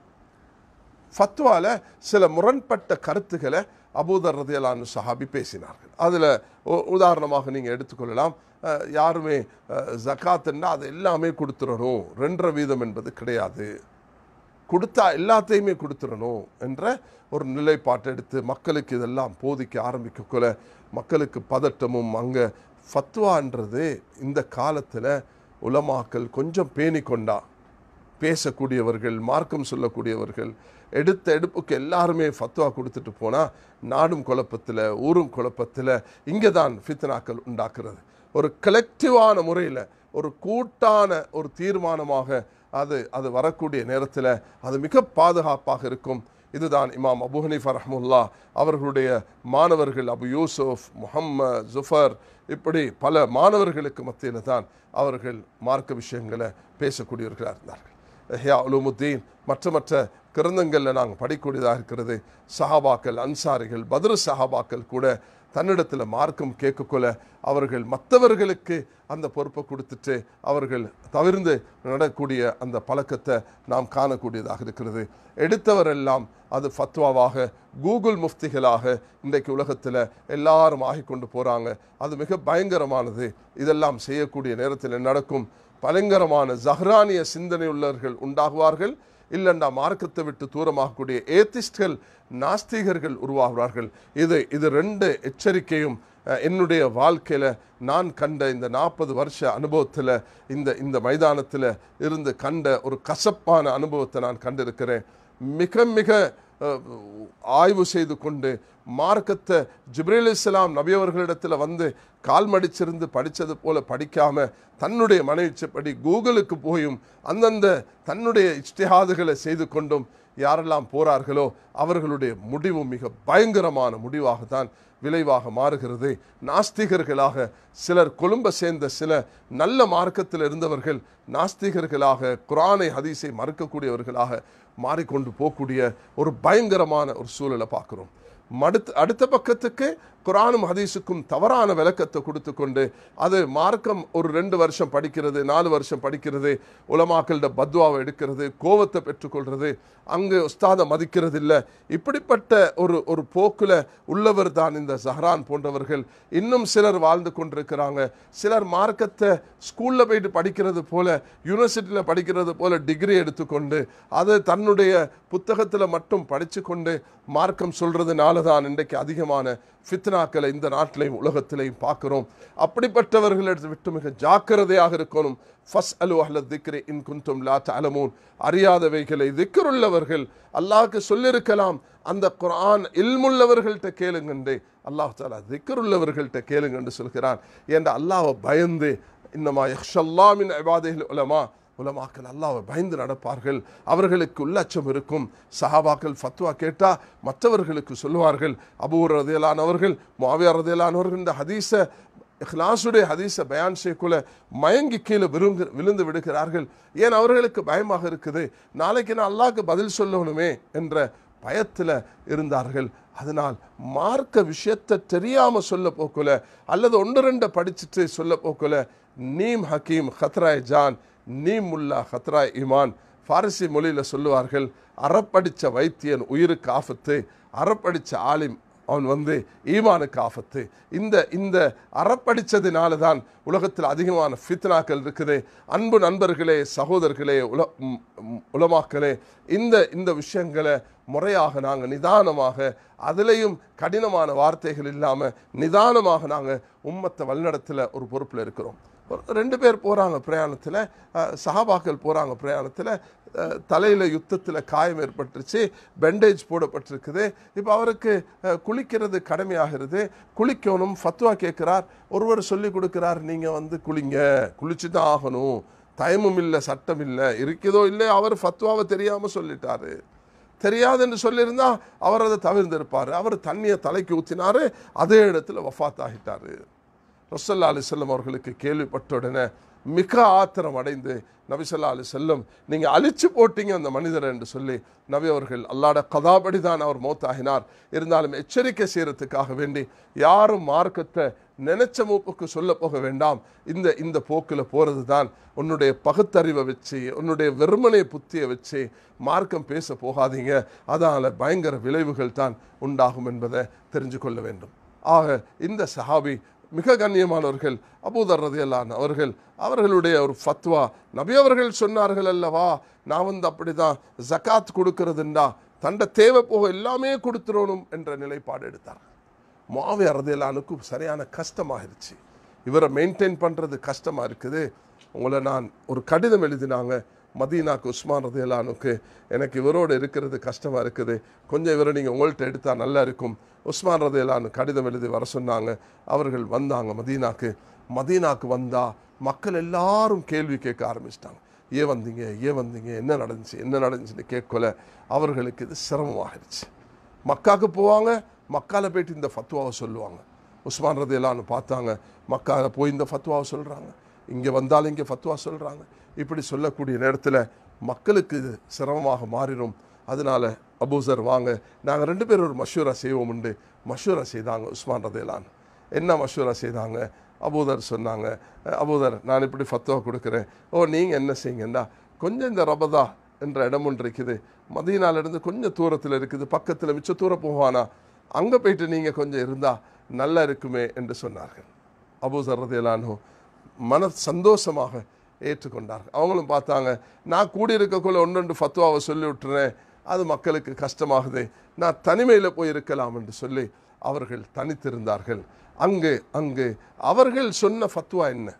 S1: ஃபத்வாவில் சில முரண்பட்ட கருத்துக்களை அபூதர் ரலியல்லாஹு அன்ஹு சஹாபி பேசினார்கள். அதில் உதாரணமாக நீங்கள் எடுத்துக்கொள்ளலாம், யாருமே ஜகாத்துன்னா அது எல்லாமே கொடுத்துடணும், 2.5% என்பது கிடையாது, கொடுத்தா எல்லாத்தையுமே கொடுத்துடணும் என்ற ஒரு நிலைப்பாட்டை எடுத்து மக்களுக்கு இதெல்லாம் போதிக்க ஆரம்பிக்கக்குள்ள மக்களுக்கு பதட்டமும். அங்கே ஃபத்வான்றது இந்த காலத்தில் உலமாக்கள் கொஞ்சம் பேணி கொண்டா, பேசக்கூடியவர்கள், மார்க்கம் சொல்லக்கூடியவர்கள், எடுத்த எடுப்புக்கு எல்லாருமே ஃபத்வா கொடுத்துட்டு போனால் நாடும் குழப்பத்தில், ஊரும் குழப்பத்தில், இங்கே தான் ஃபித்னாக்கள் உண்டாக்குறது. ஒரு கலெக்டிவான முறையில், ஒரு கூட்டான ஒரு தீர்மானமாக அது வரக்கூடிய நேரத்தில் அது மிக பாதுகாப்பாக இருக்கும். இதுதான் இமாம் அபூ ஹனீஃபா ரஹ்மத்துல்லாஹ் அவர்களுடைய மாணவர்கள் அபு யூசுப், முஹம்மது, ஜுஃபர், இப்படி பல மாணவர்களுக்கு மத்தியில் தான் அவர்கள் மார்க்க விஷயங்களை பேசக்கூடியவர்களாக இருந்தார்கள். இஹ்யா உலூமுத்தீன் மற்ற கிரந்தங்களில் நாங்கள் படிக்கூடியதாக இருக்கிறது. சஹாபாக்கள், அன்சாரிகள், பத்ரு சஹாபாக்கள் கூட தன்னிடத்தில் மார்க்கம் கேட்கக்கொள்ள அவர்கள் மற்றவர்களுக்கு அந்த பொறுப்பை கொடுத்துட்டு அவர்கள் தவிர்ந்து நடக்கூடிய அந்த பழக்கத்தை நாம் காணக்கூடியதாக இருக்கிறது. எடுத்தவரெல்லாம் அது ஃபத்வாவாக, கூகுள் முஃப்திகளாக இன்றைக்கு உலகத்தில் எல்லாரும் ஆகிக்கொண்டு போகிறாங்க. அது மிக பயங்கரமானது. இதெல்லாம் செய்யக்கூடிய நேரத்தில் நடக்கும் பயங்கரமான ஜஹ்ரானிய சிந்தனை உள்ளவர்கள் உண்டாகுவார்கள். இல்லைண்டா மார்க்கத்தை விட்டு தூரமாகக்கூடிய ஏத்திஸ்ட்கள், நாஸ்திகர்கள் உருவாகிறார்கள். இது 2 எச்சரிக்கையும் என்னுடைய வாழ்க்கையில் நான் கண்ட இந்த 40 வருஷ அனுபவத்தில் இந்த மைதானத்தில் இருந்து கண்ட ஒரு கசப்பான அனுபவத்தை நான் கண்டிருக்கிறேன். மிக மிக ஆய்வு செய்து கொண்டு மார்க்கத்தை ஜிப்ரீல் அலைஹிஸ்ஸலாம் நபி அவர்களிடத்தில் வந்து கால் மடிச்சிருந்து படித்தது போல படிக்காம தன்னுடைய மனைவிச்சப்படி கூகுளுக்கு போயும் அந்தந்த தன்னுடைய இஜ்திஹாதுகளை செய்து கொண்டும் யாரெல்லாம் போறார்களோ அவர்களுடைய முடிவு மிக பயங்கரமான முடிவாகத்தான் விளைவாக மாறுகிறது. நாஸ்திகர்களாக சிலர், கொழும்பை சேர்ந்த சில நல்ல மார்க்கத்தில் இருந்தவர்கள் நாஸ்திகர்களாக குர்ஆனை ஹதீஸை மறுக்கக்கூடியவர்களாக மாறிக்கொண்டு போகக்கூடிய ஒரு பயங்கரமான ஒரு சூழலை பார்க்கிறோம். அடுத்த பக்கத்துக்கு குர்ஆனும் ஹதீஸுக்கும் தவறான விளக்கத்தை கொடுத்து கொண்டு அது மார்க்கம் ஒரு 2 வருஷம் படிக்கிறது, 4 வருஷம் படிக்கிறது, உலமாக்களிட பத்வாவை எடுக்கிறது, கோவத்தை பெற்றுக்கொள்றது, அங்கு உஸ்தாதை மதிக்கிறது இல்லை. இப்படிப்பட்ட ஒரு போக்குல உள்ளவர் தான் இந்த ஜஹ்ரான் போன்றவர்கள். இன்னும் சிலர் வாழ்ந்து கொண்டிருக்கிறாங்க. சிலர் மார்க்கத்தை ஸ்கூல்ல போயிட்டு படிக்கிறது போல, யூனிவர்சிட்டியில் படிக்கிறது போல டிகிரி எடுத்துக்கொண்டு அதை தன்னுடைய புத்தகத்தில் மட்டும் படித்து கொண்டு மார்க்கம் சொல்றதுனால தான் இன்றைக்கு அதிகமான ஃபித்னாக்களை இந்த நாட்டிலையும் உலகத்திலையும் பார்க்கிறோம். அப்படிப்பட்டவர்களை விட்டு மிக ஜாக்கிரதையாக இருக்கணும். ஃபஸ்அலு அஹ்ல திக்ரி இன் குன்தும் லா தஅலமூன். அறியாதவைகளை திக்ருள்ளவர்கள் அல்லாஹ்க்கு சொல்லியிருக்கலாம். அந்த குர்ஆன் இல்முள்ளவர்கள்ட்ட கேளுங்கண்டே அல்லாஹ் தஆலா திக்ருள்ளவர்கள்ட்ட கேளுங்கன்னு சொல்கிறான். ஏன்னா அல்லாஹ்வை பயந்து, இன்னமா யக்ஷல்லாஹ் மின் இபாதிஹில் உலமா, உலமாக்கள் அல்லாஹ்வை பயந்து நடப்பார்கள், அவர்களுக்கு உள்ளச்சம் இருக்கும். சஹாபாக்கள் ஃபத்வா கேட்டா மற்றவர்களுக்கு சொல்லுவார்கள். அபூ ஹுரைரா ரலியல்லாஹு அன்ஹு அவர்கள், முஆவியா ரலியல்லாஹு அன்ஹு அவர்கள் இந்த ஹதீஸை, இஹ்லாஸுடைய ஹதீஸை பயான் செய்யக்குள்ள மயங்கி கீழே விழுந்து விடுகிறார்கள். ஏன்? அவர்களுக்கு பயமாக இருக்குது, நாளைக்கு நான் அல்லாஹ்க்கு பதில் சொல்லணுமே என்ற பயத்தில் இருந்தார்கள். அதனால் மார்க்க விஷயத்தை தெரியாம சொல்ல போக்குல அல்லது 1-2 படிச்சுட்டு சொல்ல போக்குல நீம் ஹக்கீம் ஹத்ராய் ஜான், நீம் முல்லா ஹத்ராய் ஈமான். ஃபாரிசி மொழியில் சொல்லுவார்கள், அறப்படித்த வைத்தியன் உயிருக்கு ஆபத்து, அறப்படித்த ஆலிம் அவன் ஈமானுக்கு ஆபத்து. இந்த அறப்படித்ததினால தான் உலகத்தில் அதிகமான ஃபித்னாக்கள் இருக்குது. அன்பு நண்பர்களே, சகோதரர்களே, உலமாக்களே, இந்த விஷயங்களை முறையாக நாங்கள் நிதானமாக, அதிலையும் கடினமான வார்த்தைகள் இல்லாமல் நிதானமாக நாங்கள் உம்மத்தை வழிநடத்தில் ஒரு பொறுப்பில் இருக்கிறோம். 2 பேர் போகிறாங்க பிரயாணத்தில், சஹாபாக்கள் போகிறாங்க பிரயாணத்தில். தலையில் யுத்தத்தில் காயம் ஏற்பட்டுருச்சு, பேண்டேஜ் போடப்பட்டிருக்குது. இப்போ அவருக்கு குளிக்கிறது கடமையாகிறது, குளிக்கணும். ஃபத்வா கேட்குறார். ஒருவர் சொல்லி கொடுக்குறார், நீங்கள் குளிங்க, குளிச்சு தான் ஆகணும், தயமும் இல்லை, சட்டம் இல்லை, இருக்குதோ இல்லை. அவர் ஃபத்வாவை தெரியாமல் சொல்லிட்டாரு. தெரியாதுன்னு சொல்லியிருந்தா அவர் அதை தவிர்த்திருப்பார். அவர் தண்ணியை தலைக்கு ஊற்றினாரு, அதே இடத்துல வஃபாத் ஆகிட்டாரு. ரசூலுல்லாஹி அலைஹி வஸல்லம் அவர்களுக்கு கேள்விப்பட்ட உடனே மிக ஆத்திரம் அடைந்து நபி ஸல்லல்லாஹு அலைஹி வஸல்லம், நீங்கள் அழிச்சு போட்டீங்க அந்த மனிதரை என்று சொல்லி நபி அவர்கள் அல்லாஹ்வுடைய கதாபடி தான் அவர் மௌத்தாகினார். இருந்தாலும் எச்சரிக்கை செய்யறதுக்காக வேண்டி யாரும் மார்க்கத்தை நினைச்ச மூப்புக்கு சொல்ல போக வேண்டாம். இந்த போக்கில் போகிறது தான் உன்னுடைய பகுத்தறிவை வச்சு, உன்னுடைய வெறுமனை புத்தியை வச்சு மார்க்கம் பேச போகாதீங்க. அதனால் பயங்கர விளைவுகள் தான் உண்டாகும் என்பதை தெரிஞ்சு கொள்ள வேண்டும். ஆக இந்த சஹாபி மிக கண்ணியமானவர்கள், அபூ தர் ரலியல்லாஹு அன்ஹு அவர்கள், அவர்களுடைய ஒரு ஃபத்வா, நபி அவர்கள் சொன்னார்கள் அல்லவா, நான் அப்படிதான் ஜகாத் கொடுக்கறதுண்டா தண்ட தேவை போக எல்லாமே கொடுத்துடணும் என்ற நிலைப்பாடு எடுத்தார். முஆவியா ரலியல்லாஹு அன்ஹுக்கு சரியான கஷ்டமாகிருச்சு. இவரை மெயின்டைன் பண்ணுறது கஷ்டமாக இருக்குது. உங்களை நான் ஒரு கடிதம் எழுதினாங்க மதீனாக்கு, உஸ்மான் ரலியல்லாஹு அன்ஹுக்கு, எனக்கு இவரோடு இருக்கிறது கஷ்டமாக இருக்குது, கொஞ்சம் இவரை நீங்கள் உங்கள்கிட்ட எடுத்தால் நல்லா இருக்கும். உஸ்மான் ரலியல்லாஹு அன்ஹு கடிதம் எழுதி வர சொன்னாங்க. அவர்கள் வந்தாங்க மதீனாக்கு வந்தால் மக்கள் எல்லாரும் கேள்வி கேட்க ஆரம்பிச்சிட்டாங்க. ஏன் வந்தீங்க, என்ன நடந்துச்சுன்னு கேட்கல. அவர்களுக்கு இது சிரமமாகிடுச்சு. மக்காவுக்கு போவாங்க, மக்காவில் போயிட்டு இந்த ஃபத்வாவை சொல்லுவாங்க. உஸ்மான் ரலியல்லாஹு அன்ஹு பார்த்தாங்க, மக்காவில் போய் இந்த ஃபத்வாவை சொல்கிறாங்க, இங்கே வந்தாலும் இங்கே ஃபத்வா சொல்கிறாங்க. இப்படி சொல்லக்கூடிய நேரத்தில் மக்களுக்கு இது சிரமமாக மாறிடும். அதனால அபூசர் வாங்க, நாங்கள் 2 பேரும் ஒரு மஷூரா செய்வோம் உண்டு. மஷூரா செய்தாங்க உஸ்மான் ரலியல்லாஹு அன்ஹு. என்ன மஷூரா செய்தாங்க? அபூதர் சொன்னாங்க, அபூதர் நான் இப்படி ஃபத்வா கொடுக்குறேன், நீங்கள் என்ன செய்யுங்கண்டா, கொஞ்சம் இந்த ரபதா என்ற இடம் ஒன்று இருக்குது, மதீனாவிலிருந்து கொஞ்சம் தூரத்தில் இருக்குது, பக்கத்தில் மிச்ச தூரம் போவானா, அங்கே போயிட்டு நீங்கள் கொஞ்சம் இருந்தால் நல்லா இருக்குமே என்று சொன்னார்கள். அபூ தர் ரலியல்லாஹு அன்ஹு மன சந்தோஷமாக ஏற்றுக்கொண்டார்கள். அவங்களும் பார்த்தாங்க, நான் கூடியிருக்கக்குள்ள ஒன்று ஃபத்வாவை சொல்லி விட்டுறேன், அது மக்களுக்கு கஷ்டமாகுது, நான் தனிமையில் போய் இருக்கலாம் என்று சொல்லி அவர்கள் தனித்திருந்தார்கள். அங்கு அவர்கள் சொன்ன ஃபத்வா என்ன?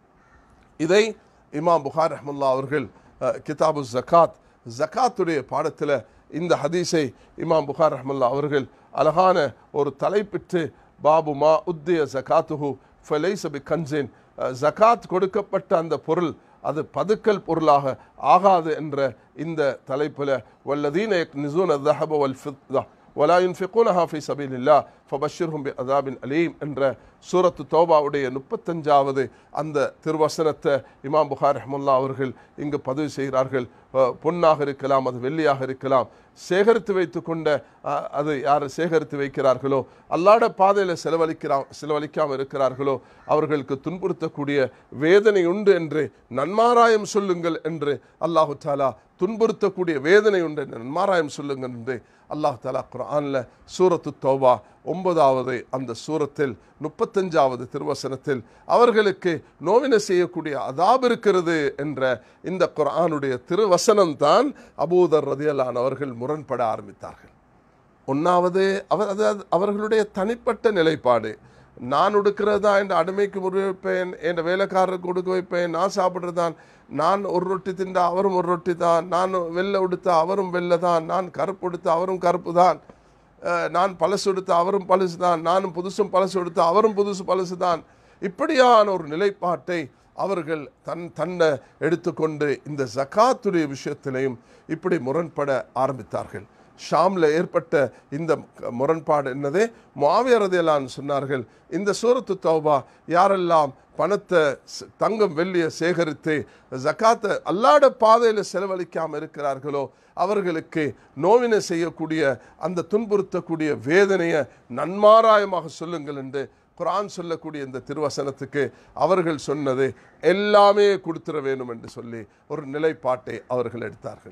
S1: இதை இமாம் புகாரி ரஹ்மத்துல்லாஹி அவர்கள் கிதாபு ஜகாத்துடைய பாடத்தில் இந்த ஹதீஸை இமாம் புகாரி ரஹ்மத்துல்லாஹி அவர்கள் அழகான ஒரு தலைப்பிட்டு, பாபு மா உத்திய ஜகாத்துஹு ஃபலைஸ பிகன்ஸின், ஜகாத் கொடுக்கப்பட்ட அந்த பொருள் அது பதுக்கல் பொருளாக ஆகாது என்ற இந்த தலைப்பில், வல்லதீன யக்னிஸூன الذهب والفضة ولا ينفقونها في سبيل الله فبشرهم بعذاب أليم என்ற சூரத்து தௌபாவுடைய 35வது அந்த திருவசனத்தை இமாம் புகாரி ரஹ்மத்துல்லாஹி அவர்கள் இங்கு பதிவு செய்கிறார்கள். பொன்னாக இருக்கலாம், அது வெள்ளியாக இருக்கலாம், சேகரித்து வைத்து கொண்ட அது யார் சேகரித்து வைக்கிறார்களோ, அல்லாஹ்ட பாதையில் செலவழிக்காமல் இருக்கிறார்களோ, அவர்களுக்கு துன்புறுத்தக்கூடிய வேதனை உண்டு என்று நன்மாராயம் சொல்லுங்கள் என்று அல்லாஹு தாலா, துன்புறுத்தக்கூடிய வேதனை உண்டு என்று நன்மாராயம் சொல்லுங்கள் என்று அல்லாஹ் தாலா குர்ஆனில் சூரத்து தௌபா 9வது அந்த சூரத்தில் 35வது திருவசனத்தில் அவர்களுக்கு நோவினை செய்யக்கூடிய அதாப் இருக்கிறது என்ற இந்த குர்ஆனுடைய திருவசனம் தான் அபூதர் ரலியல்லாஹு அன்ஹு அவர்கள் முரண்பட ஆரம்பித்தார்கள். ஒன்றாவது அவர்களுடைய தனிப்பட்ட நிலைப்பாடு, நான் உடுக்கிறது தான் என் அடிமைக்கு முறை வைப்பேன், என் வேலைக்காரருக்கு கொடுக்க வைப்பேன், நான் சாப்பிட்றது தான், நான் ஒரு ரொட்டி திண்டா அவரும் ஒரு ரொட்டி தான், நான் வெள்ளை உடுத்தா அவரும் வெள்ளை தான், நான் கருப்பு உடுத்தா அவரும் கருப்பு தான், நான் பழசு எடுத்த அவரும் பழசு தான், நானும் புதுசும் பழசு எடுத்த அவரும் புதுசு பழசு தான், இப்படியான ஒரு நிலைப்பாட்டை அவர்கள் தன்னை எடுத்துக்கொண்டு இந்த ஜகாத்துடைய விஷயத்திலையும் இப்படி முரண்பட ஆரம்பித்தார்கள். ஷாமில் ஏற்பட்ட இந்த முரண்பாடு என்னதே, முஆவியா ரலியல்லாஹு அன்ஹு சொன்னார்கள், இந்த சூரத்து தௌபா யாரெல்லாம் பணத்தை தங்கம் வெள்ளியை சேகரித்து ஜகாத்தை அல்லாஹ்ட பாதையில் செலவழிக்காமல் இருக்கிறார்களோ அவர்களுக்கு நோவினை செய்யக்கூடிய அந்த துன்புறுத்தக்கூடிய வேதனையை நன்மாராயமாக சொல்லுங்கள் என்று குர்ஆன் சொல்லக்கூடிய இந்த திருவசனத்துக்கு அவர்கள் சொன்னது எல்லாமே கொடுத்துட வேணும் என்று சொல்லி ஒரு நிலைப்பாட்டை அவர்கள் எடுத்தார்கள்.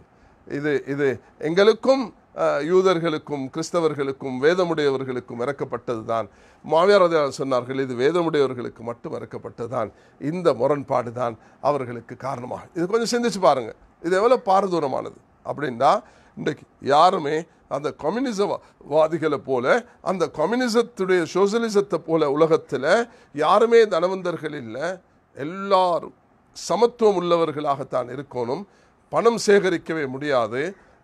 S1: இது எங்களுக்கும் யூதர்களுக்கும் கிறிஸ்தவர்களுக்கும் வேதமுடையவர்களுக்கும் இறக்கப்பட்டது தான். முஆவியா ரலியல்லாஹு அன்ஹு சொன்னார்கள், இது வேதமுடையவர்களுக்கு மட்டும் இறக்கப்பட்டது தான். இந்த முரண்பாடு தான் அவர்களுக்கு காரணமாக. இது கொஞ்சம் சிந்திச்சு பாருங்க, இது எவ்வளோ பாரதூரமானது அப்படின்னா, இன்றைக்கு யாருமே அந்த கம்யூனிசவாதிகளை போல, அந்த கம்யூனிசத்துடைய சோசியலிசத்தை போல உலகத்தில் யாருமே தனவந்தர்கள் இல்லை, எல்லாரும் சமத்துவம் உள்ளவர்களாகத்தான் இருக்கணும். பணம் சேகரிக்கவே முடியாது.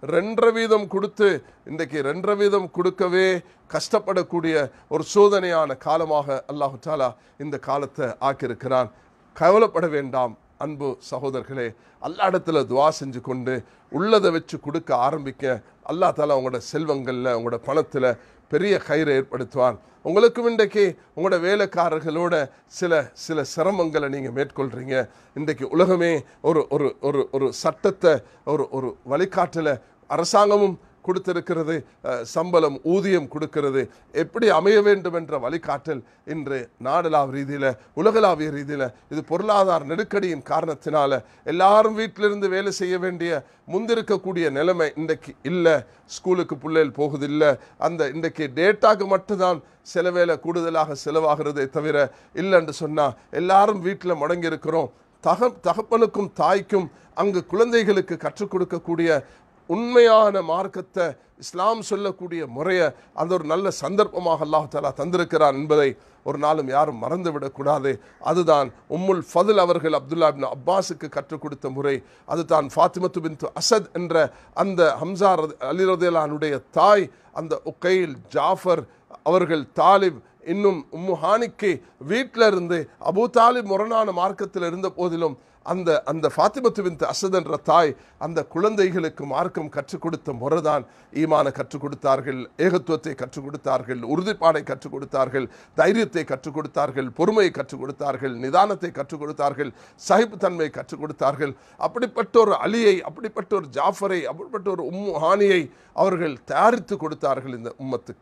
S1: 2% கொடுத்து இன்றைக்கு 2% கொடுக்கவே கஷ்டப்படக்கூடிய ஒரு சோதனையான காலமாக அல்லாஹு தாலா இந்த காலத்தை ஆக்கியிருக்கிறான். கவலைப்பட வேண்டாம் அன்பு சகோதரர்களே, அல்லாஹ் இடத்துல துவா செஞ்சு கொண்டு உள்ளதை வச்சு கொடுக்க ஆரம்பிக்க அல்லாஹ் தாலா உங்களோட செல்வங்களில் உங்களோட பணத்தில் பெரிய கயிறை ஏற்படுத்துவான். உங்களுக்கும் இன்றைக்கு உங்களோட வேலைக்காரர்களோட சில சிரமங்களை நீங்கள் மேற்கொள்கிறீங்க. இன்றைக்கு உலகமே ஒரு ஒரு ஒரு ஒரு சட்டத்தை ஒரு வழிகாட்டலை அரசாங்கமும் கொடுத்திருக்கிறது, சம்பளம் ஊதியம் கொடுக்கிறது, எப்படி அமைய வேண்டும் என்ற வழிகாட்டல் இன்று நாடளாவிய ரீதியில் உலகளாவிய ரீதியில் இது பொருளாதார நெருக்கடியின் காரணத்தினால எல்லாரும் வீட்டிலிருந்து வேலை செய்ய வேண்டிய முந்திருக்கக்கூடிய நிலைமை இன்றைக்கு இல்லை. ஸ்கூலுக்கு பிள்ளைகள் போகுதில்லை. அந்த இன்றைக்கு டேட்டாக்கு மட்டும்தான் சில வேலை கூடுதலாக செலவாகிறதே தவிர இல்லைன்னு சொன்னால் எல்லாரும் வீட்டில் முடங்கி இருக்கிறோம். தகப்பனுக்கும் தாய்க்கும் அங்கு குழந்தைகளுக்கு கற்றுக் கொடுக்கக்கூடிய உண்மையான மார்க்கத்தை இஸ்லாம் சொல்லக்கூடிய முறையை அந்த ஒரு நல்ல சந்தர்ப்பமாக அல்லாஹ் தஆலா தந்திருக்கிறான் என்பதை ஒரு நாளும் யாரும் மறந்துவிடக்கூடாது. அதுதான் உம்முல் ஃபதுல் அவர்கள் அப்துல்லா இப்னு அப்பாஸுக்கு கற்றுக் கொடுத்த முறை. அதுதான் ஃபாத்திமத்து பின்த் அசத் என்ற அந்த ஹம்சா அலி ரலியல்லாஹு அன்ஹுடைய தாய், அந்த உகைல் ஜாஃபர் அவர்கள் தாலிப், இன்னும் உம்மு ஹானிக்கு வீட்டில் இருந்து அபூ தாலிப் முரணான மார்க்கத்தில் இருந்த போதிலும் அந்த ஃபாத்திமத்து பின்த் அசத் என்ற தாய் அந்த குழந்தைகளுக்கு மார்க்கம் கற்றுக் கொடுத்த முறைதான் ஈமானை கற்றுக் கொடுத்தார்கள், ஏகத்துவத்தை கற்றுக் கொடுத்தார்கள், உறுதிப்பாடை கற்றுக் கொடுத்தார்கள், தைரியத்தை கற்றுக் கொடுத்தார்கள், பொறுமையை கற்றுக் கொடுத்தார்கள், நிதானத்தை கற்றுக் கொடுத்தார்கள், சகிப்புத்தன்மை கற்றுக் கொடுத்தார்கள். அப்படிப்பட்ட ஒரு அலியை, அப்படிப்பட்ட ஒரு ஜாஃபரை, அப்படிப்பட்ட ஒரு உம்மு ஹானியை அவர்கள் தயாரித்து கொடுத்தார்கள் இந்த உம்மத்துக்கு.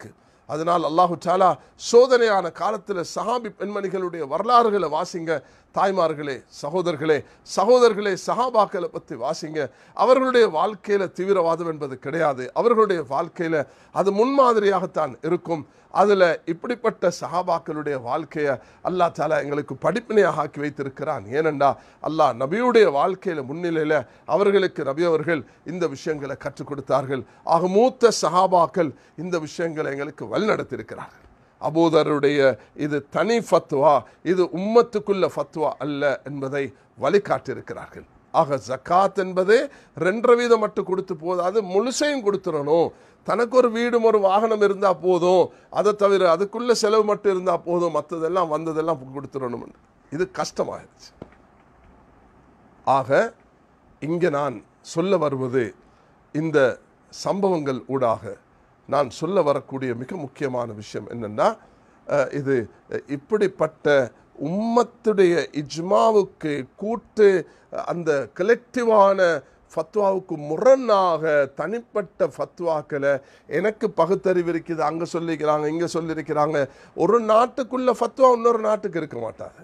S1: அதனால் அல்லாஹு தாலா சோதனையான காலத்தில் சஹாபி பெண்மணிகளுடைய வரலாறுகளை வாசிங்க. தாய்மார்களே, சகோதரர்களே, சஹாபாக்களை பற்றி வாசிங்க. அவர்களுடைய வாழ்க்கையில தீவிரவாதம் என்பது கிடையாது. அவர்களுடைய வாழ்க்கையில அது முன்மாதிரியாகத்தான் இருக்கும். அதுல இப்படிப்பட்ட சஹாபாக்களுடைய வாழ்க்கையை அல்லாஹ் தாலா எங்களுக்கு படிப்பினையாக ஆக்கி வைத்திருக்கிறான். ஏனென்றா அல்லாஹ் நபியுடைய வாழ்க்கையில முன்னிலையில அவர்களுக்கு நபி அவர்கள் இந்த விஷயங்களை கற்றுக் கொடுத்தார்கள். ஆக மூத்த சஹாபாக்கள் இந்த விஷயங்களை எங்களுக்கு வழிநடத்தியிருக்கிறார்கள். அபூதருடைய இது தனி ஃபத்வா, இது உம்மத்துக்குள்ள ஃபத்வா அல்ல என்பதை வழிகாட்டியிருக்கிறார்கள். ஆக ஜக்காத் என்பது 2% மட்டும் கொடுத்து போதாது, முழுசையும் கொடுத்துடணும். தனக்கு ஒரு வீடும் ஒரு வாகனம் இருந்தா போதும், அதை தவிர அதுக்குள்ள செலவு மட்டும் இருந்தா போதும், மற்றதெல்லாம் வந்ததெல்லாம் கொடுத்துடணும். இது கஷ்டமாயிருச்சு. ஆக இங்க நான் சொல்ல வருவது, இந்த சம்பவங்கள் ஊடாக நான் சொல்ல வரக்கூடிய மிக முக்கியமான விஷயம் என்னன்னா, இது இப்படிப்பட்ட உம்மத்துடைய இஜ்மாவுக்கு கூட்டு அந்த கலெக்டிவான ஃபத்வாவுக்கு முரணாக தனிப்பட்ட ஃபத்வாக்களை எனக்கு பகுத்தறிவு இருக்குது, அங்கே சொல்லிக்கிறாங்க இங்கே சொல்லியிருக்கிறாங்க. ஒரு நாட்டுக்குள்ள ஃபத்வா இன்னொரு நாட்டுக்கு இருக்க மாட்டாது.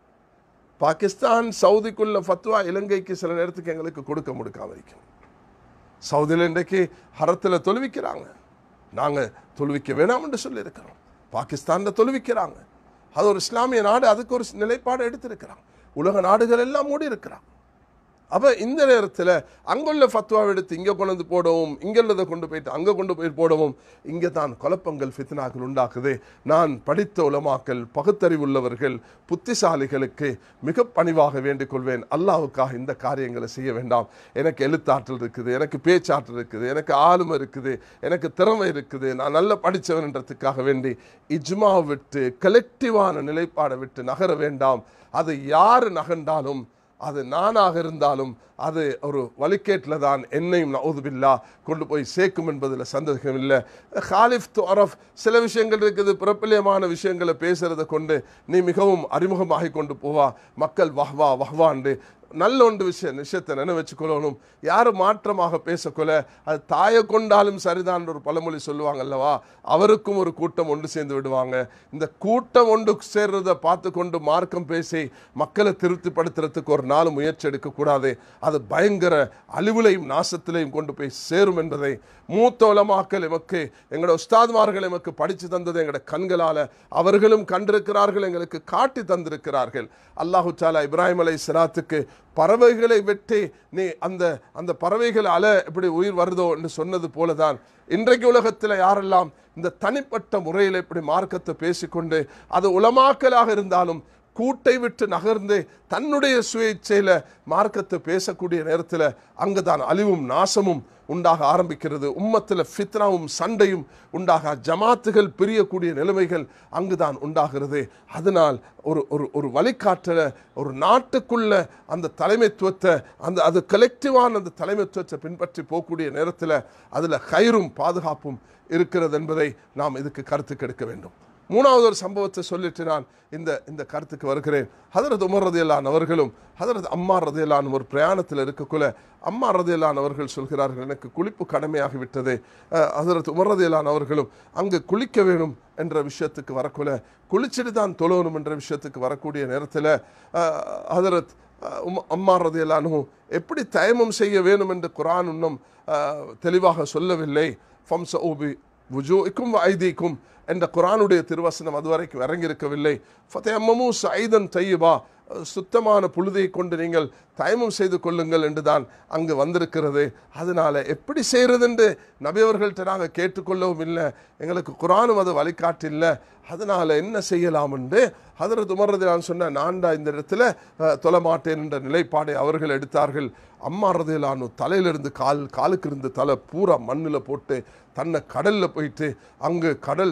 S1: பாகிஸ்தான் சவுதிக்குள்ள ஃபத்வா இலங்கைக்கு சில நேரத்துக்கு எங்களுக்கு கொடுக்காம இருக்கும். சவுதியில் இன்றைக்கு ஹரத்தில் தொழுவிக்கிறாங்க, நாங்கள் தொழுவிக்க வேணாம் என்று சொல்லியிருக்கிறோம். பாகிஸ்தானில் தொழுவிக்கிறாங்க, அது ஒரு இஸ்லாமிய நாடு, அதுக்கு ஒரு நிலைப்பாடு எடுத்திருக்கிறாங்க. உலக நாடுகள் எல்லாம் மூடி இருக்கிறாங்க. அப்போ இந்த நேரத்தில் அங்குள்ள ஃபத்வாவை எடுத்து இங்கே கொண்டு வந்து போடவும், இங்குள்ளதை கொண்டு போயிட்டு அங்கே கொண்டு போய் போடவும், இங்கே தான் குழப்பங்கள் ஃபித்னாக்கள் உண்டாக்குது. நான் படித்த உலமாக்கள், பகுத்தறிவுள்ளவர்கள், புத்திசாலிகளுக்கு மிக பணிவாக வேண்டிக் கொள்வேன், அல்லாஹ்வுக்காக இந்த காரியங்களை செய்ய வேண்டாம். எனக்கு எழுத்தாற்றல் இருக்குது, எனக்கு பேச்சாற்றல் இருக்குது, எனக்கு ஆளுமை இருக்குது, எனக்கு திறமை இருக்குது, நான் நல்ல படித்தவன்றதுக்காக வேண்டி இஜ்மா விட்டு கலெக்டிவான நிலைப்பாடை விட்டு நகர வேண்டாம். அது யார் நகர்ந்தாலும், அது நானாக இருந்தாலும், அது ஒரு வழிகேட்டில் தான் என்னையும் நவுதுபில்லா கொண்டு போய் சேர்க்கும் என்பதில் சந்தேகம் இல்லை. ஹாலிஃப் துஅரஃப் சில விஷயங்கள் இருக்குது, பிரபல்யமான விஷயங்களை பேசுறதை கொண்டு நீ மிகவும் அறிமுகமாகி கொண்டு போவா, மக்கள் வஹ்வாண்டு நல்ல ஒன்று விஷயத்தை நினைவச்சுக்கொள்ளணும். யாரும் மாற்றமாக பேசக்கொள்ள, அது தாயை கொண்டாலும் சரிதான் ஒரு பழமொழி சொல்லுவாங்க அல்லவா, அவருக்கும் ஒரு கூட்டம் ஒன்று சேர்ந்து விடுவாங்க. இந்த கூட்டம் ஒன்று சேர்றதை பார்த்து கொண்டு மார்க்கம் பேசி மக்களை திருப்திப்படுத்துறதுக்கு ஒரு நாள் முயற்சி எடுக்கக்கூடாது. அது பயங்கர அழிவுலையும் நாசத்திலையும் கொண்டு போய் சேரும் என்பதை மூத்த உலமாக்கள் எமக்கு, எங்களோட உஸ்தாத்மார்கள் எமக்கு படித்து தந்தது எங்களோட கண்களால் அவர்களும் கண்டிருக்கிறார்கள், எங்களுக்கு காட்டி தந்திருக்கிறார்கள். அல்லாஹு தாலா இப்ராஹிம் அலைஹிஸ்ஸலாத்துக்கு பறவைகளை வெட்டி நீ அந்த பறவைகள் அலை எப்படி உயிர் வருதோ என்று சொன்னது போலதான் இன்றைக்கு உலகத்தில் யாரெல்லாம் இந்த தனிப்பட்ட முறையில் இப்படி மார்க்கத்தை பேசிக்கொண்டு, அது உலமாக்கலாக இருந்தாலும் கூட்டை விட்டு நகர்ந்து தன்னுடைய சுயேச்சையில மார்க்கத்தை பேசக்கூடிய நேரத்தில் அங்குதான் அழிவும் நாசமும் உண்டாக ஆரம்பிக்கிறது. உம்மத்தில் ஃபித்னாவும் சண்டையும் உண்டாக, ஜமாத்துகள் பிரியக்கூடிய நிலைமைகள் அங்குதான் உண்டாகிறது. அதனால் ஒரு வழிகாட்டல, ஒரு நாட்டுக்குள்ள அந்த தலைமைத்துவத்தை, அது கலெக்டிவான அந்த தலைமைத்துவத்தை பின்பற்றி போகக்கூடிய நேரத்தில் அதில் கயிறும் பாதுகாப்பும் இருக்கிறது என்பதை நாம் இதுக்கு கருத்துக்கு எடுக்க வேண்டும். மூணாவது ஒரு சம்பவத்தை சொல்லிட்டு நான் இந்த கருத்துக்கு வருகிறேன். ஹதரத் உமர் ரலியல்லாஹு அவர்களும் ஹதரத் அம்மார் ரலியல்லாஹு ஒரு பிரயாணத்தில் இருக்கக்குள்ள அம்மார் ரலியல்லாஹு அவர்கள் சொல்கிறார்கள், எனக்கு குளிப்பு கடமையாகிவிட்டது. ஹதரத் உமர் ரலியல்லாஹு அவர்களும் அங்கு குளிக்க வேணும் என்ற விஷயத்துக்கு வரக்குள்ள, குளிச்சுட்டு தான் தொழணும் என்ற விஷயத்துக்கு வரக்கூடிய நேரத்தில் ஹதரத் அம்மார் ரலியல்லாஹு எப்படி தயமம் செய்ய வேணும் என்று குர்ஆன் இன்னும் தெளிவாக சொல்லவில்லை. ஃபம்ஸூ பி வுஜூஇக்கும் வ ஐதீக்கும் என்ற குர்ஆனுடைய திருவசனம் அதுவரைக்கும் இறங்கியிருக்கவில்லை. ஃபதயம்மமு ஸஈதன் தய்யிபா, சுத்தமான புழுதியை கொண்டு நீங்கள் தயமம் செய்து கொள்ளுங்கள் என்று தான் அங்கு வந்திருக்கிறது. அதனால எப்படி செய்கிறது என்று நபி அவர்கள்ட்ட நாங்கள் கேட்டுக்கொள்ளவும் இல்லை, எங்களுக்கு குர்ஆனும் அது வழிகாட்டு இல்லை. அதனால என்ன செய்யலாம் என்று ஹதரத் உமர் ரலியல்லாஹு சொன்ன, நான்டா இந்த இடத்துல தொழமாட்டேன் என்ற நிலைப்பாடை அவர்கள் எடுத்தார்கள். அம்மார் ரலியல்லாஹு தலையிலிருந்து காலுக்கு இருந்து தலை பூரா மண்ணில் போட்டு தன்னை கடலில் போயிட்டு அங்கு கடல்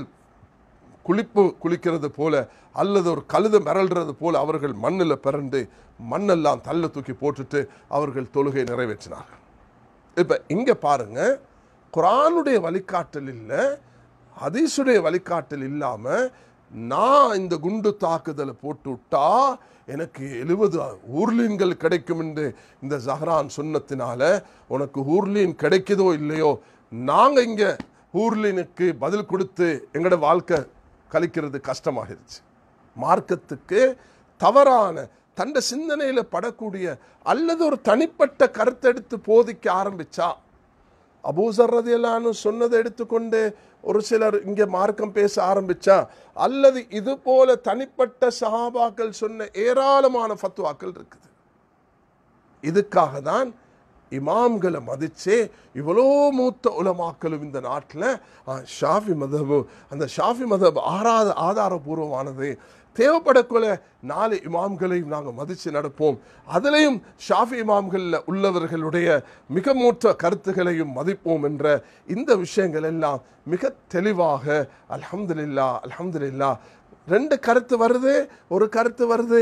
S1: குளிக்கிறது போல அல்லது ஒரு கழுதை மிரள்றது போல அவர்கள் மண்ணில் பிறண்டு மண்ணெல்லாம் தள்ள தூக்கி போட்டுட்டு அவர்கள் தொழுகை நிறைவேற்றினார்கள். இப்போ இங்கே பாருங்க, குர்ஆனுடைய வழிகாட்டல் இல்லை, ஹதீஸுடைய வழிகாட்டல் இல்லாமல் நான் இந்த குண்டு தாக்குதலை போட்டு விட்டா எனக்கு 70 ஊர்லீன்கள் கிடைக்கும் என்று இந்த ஜஹ்ரான் சொன்னத்தினால உனக்கு ஊர்லீன் கிடைக்குதோ இல்லையோ, நாங்கள் இங்கே ஹூர்லினுக்கு பதில் கொடுத்து எங்களோட வாழ்க்கை கழிக்கிறது கஷ்டமாகிருச்சு. மார்க்கத்துக்கு தவறான தண்ட சிந்தனையில் படக்கூடிய அல்லது ஒரு தனிப்பட்ட கருத்தை எடுத்து போதிக்க ஆரம்பிச்சா, அபூசர் ரலியல்லாஹு சொன்னதை எடுத்துக்கொண்டு ஒரு சிலர் இங்கே மார்க்கம் பேச ஆரம்பிச்சா, அல்லது இது போல தனிப்பட்ட சஹாபாக்கள் சொன்ன ஏராளமான ஃபத்வாக்கள் இருக்குது. இதுக்காக தான் இமாம்களை மதிச்சே இவ்வளோ மூத்த உலமாக்களும் இந்த நாட்டில் ஷாஃபி மதபு, அந்த ஷாஃபி மதப் ஆதாரபூர்வமானது, தேவைப்படக்குள்ள 4 இமாம்களையும் நாங்கள் மதித்து நடப்போம். அதிலையும் ஷாஃபி இமாம்களில் உள்ளவர்களுடைய மிக மூத்த கருத்துகளையும் மதிப்போம் என்ற இந்த விஷயங்கள் எல்லாம் மிக தெளிவாக அல்ஹம்துலில்லாஹ் அல்ஹம்துலில்லாஹ் 2 கருத்து வருது. ஒரு கருத்து வருது,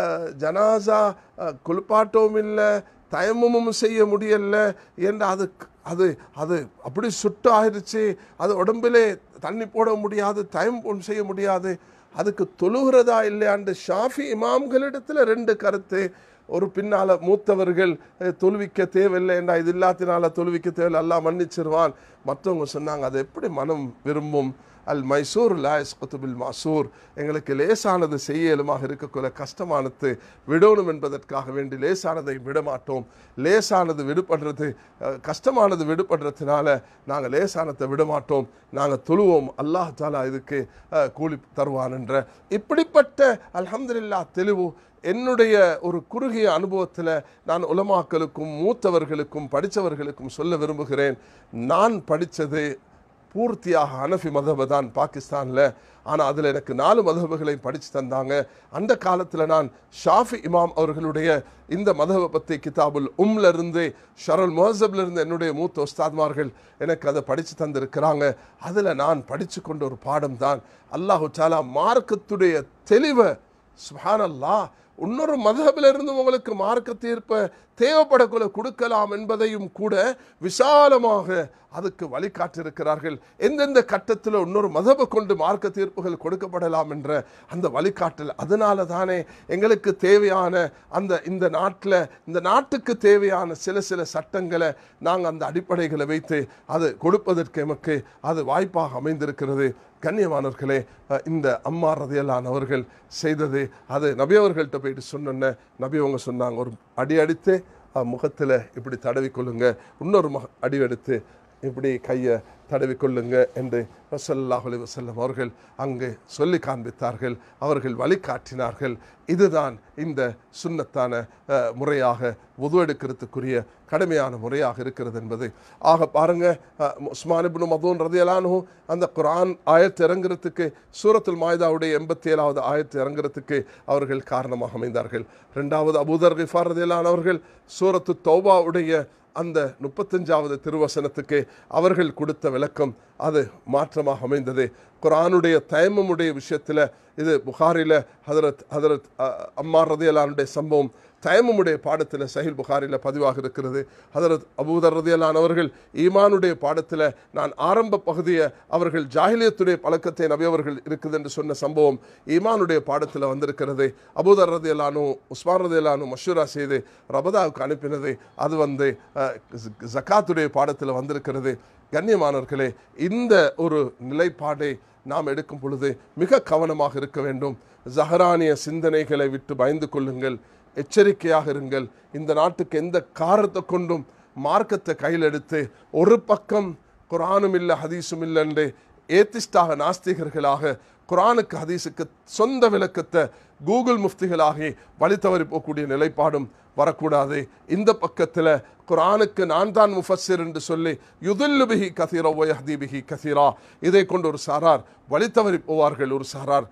S1: ஜனாசா குளிப்பாட்டவும் இல்லை, தயமும் செய்ய முடியல என்று அது அது அது அப்படி சுட்டு ஆயிடுச்சு, அது உடம்பிலே தண்ணி போட முடியாது, தயம் செய்ய முடியாது, அதுக்கு தொழுகிறதா இல்லையாண்டு ஷாஃபி இமாம்களிடத்தில் 2 கருத்து. ஒரு பின்னால் மூத்தவர்கள் தொழுவிக்க தேவையில்லை என்றா, இது இல்லாத்தினால தொழுவிக்க தேவையில்லை, எல்லாம் மன்னிச்சிருவான். மற்றவங்க சொன்னாங்க அது எப்படி மனம் விரும்பும், அல் மைசூர் லா யஸ்குது பில் மாசூர், எங்களுக்கு லேசானது செய்ய இயலுமாக இருக்கக்குள்ள கஷ்டமானது விடணும் என்பதற்காக வேண்டி லேசானதை விடமாட்டோம். லேசானது விடுபடுறது, கஷ்டமானது விடுபடுறதுனால நாங்கள் லேசானதை விடமாட்டோம், நாங்கள் தொழுவோம், அல்லாஹ் தாலா இதுக்கு கூலி தருவான் என்ற இப்படிப்பட்ட அல்ஹம்துலில்லாஹ் தெளிவு என்னுடைய ஒரு குறுகிய அனுபவத்தில் நான் உலமாக்களுக்கும் மூத்தவர்களுக்கும் படித்தவர்களுக்கும் சொல்ல விரும்புகிறேன். நான் படித்தது பூர்த்தியாக ஹனஃபி மதபை தான் பாகிஸ்தானில். ஆனால் அதில் எனக்கு 4 மதபுகளையும் படித்து தந்தாங்க. அந்த காலத்தில் நான் ஷாஃபி இமாம் அவர்களுடைய இந்த மதபை பற்றி கிதாபுல் இருந்து ஷரல் முஹஸப்லிருந்து என்னுடைய மூத்த உஸ்தாத்மார்கள் எனக்கு அதை படித்து தந்திருக்கிறாங்க. அதில் நான் படித்து கொண்ட ஒரு பாடம் தான் அல்லாஹு தஆலா மார்க்கத்துடைய தெளிவை, சுப்ஹானல்லாஹ், இன்னொரு மதஹபிலிருந்து உங்களுக்கு மார்க்க தீர்ப்பை தேவைப்படக்குள்ள கொடுக்கலாம் என்பதையும் கூட விசாலமாக அதுக்கு வழிகாட்டிருக்கிறார்கள். எந்தெந்த கட்டத்தில் இன்னொரு மதபை கொண்டு மார்க்க தீர்ப்புகள் கொடுக்கப்படலாம் என்ற அந்த வழிகாட்டல். அதனால தானே எங்களுக்கு தேவையான இந்த நாட்டில் இந்த நாட்டுக்கு தேவையான சில சட்டங்களை நாங்கள் அந்த அடிப்படைகளை வைத்து அது கொடுப்பதற்கு எமக்கு அது வாய்ப்பாக அமைந்திருக்கிறது. கண்ணியமானவர்களே, இந்த அம்மார் ரலியல்லாஹு அவர்கள் செய்தது அது நபி அவர்கள்ட்ட போயிட்டு சொன்ன நபி அவங்க சொன்னாங்க, ஒரு அடி அடித்து முகத்தில் இப்படி தடவிக்கொள்ளுங்க, இன்னொரு அடி எடுத்து இப்படி கையை தடவிக்கொள்ளுங்க என்று ஸல்லல்லாஹு அலைஹி வஸல்லம் அவர்கள் அங்கு சொல்லி காண்பித்தார்கள், அவர்கள் வழிகாட்டினார்கள். இதுதான் இந்த சுன்னத்தான முறையாக வுது எடுக்கிறதுக்குரிய கடுமையான முறையாக இருக்கிறது என்பது. ஆக பாருங்க, உஸ்மான் இப்னு மதூன் ரலியல்லாஹு அன்ஹு அந்த குர்ஆன் ஆயத்து இறங்குறதுக்கு, சூரத்துல் மாயிதாவுடைய 87வது ஆயத்து இறங்குறதுக்கு அவர்கள் காரணமாக அமைந்தார்கள். 2வது அபூதர் கிஃபார் ரலியல்லாஹு அன்ஹு அவர்கள் சூரத்து தௌபாவுடைய அந்த 35வது திருவசனத்துக்கு அவர்கள் கொடுத்த விளக்கம் அது மாற்றமாக அமைந்தது. குர்ஆனுடைய தயம்முடைய விஷயத்தில் இது புகாரில் ஹதரத் அம்மார் ரலியல்லாஹு அன்ஹுடைய சம்பவம் தயம்முடைய பாடத்தில் சஹீஹ் புகாரில் பதிவாக இருக்கிறது. ஹதரத் அபூதர் ரலியல்லாஹு அன்ஹு அவர்கள் ஈமானுடைய பாடத்தில் நான் ஆரம்ப பகுதியை அவர்கள் ஜாஹிலியத்துடைய பழக்கத்தை நபி அவர்கள் இருக்குது என்று சொன்ன சம்பவம் ஈமானுடைய பாடத்தில் வந்திருக்கிறது. அபூதர் ரலியல்லாஹு அன்ஹு உஸ்மான் ரலியல்லாஹு அன்ஹு மஷூரா செய்து ரபதாவுக்கு அனுப்பினது அது ஜகாத்துடைய பாடத்தில் வந்திருக்கிறது. கண்ணியமானவர்களே, இந்த ஒரு நிலைப்பாடை நாம் எடுக்கும் பொழுது மிக கவனமாக இருக்க வேண்டும். ஜஹரானிய சிந்தனைகளை விட்டு பயந்து கொள்ளுங்கள், எச்சரிக்கையாக இருங்கள். இந்த நாட்டுக்கு எந்த காரணத்தை கொண்டும் மார்க்கத்தை கையில் எடுத்து ஒரு பக்கம் குர்ஆனும் இல்லை ஹதீஸும் இல்லை என்று ஏத்திஸ்டாக நாஸ்திகர்களாக குர்ஆனுக்கு ஹதீஸுக்கு சொந்த விளக்கத்தை கூகுள் முஃப்திகளாகி வழி தவறி போகக்கூடிய நிலைப்பாடும் வரக்கூடாது. இந்த பக்கத்தில் குர்ஆனுக்கு நான் தான் முஃபஸ்ஸிர் என்று சொல்லி யுதில்லு பிஹி கஸீரா வ யஹ்தி பிஹி கஸீரா, இதை கொண்டு ஒரு சாரார் வழி தவறி போவார்கள், ஒரு சாரார்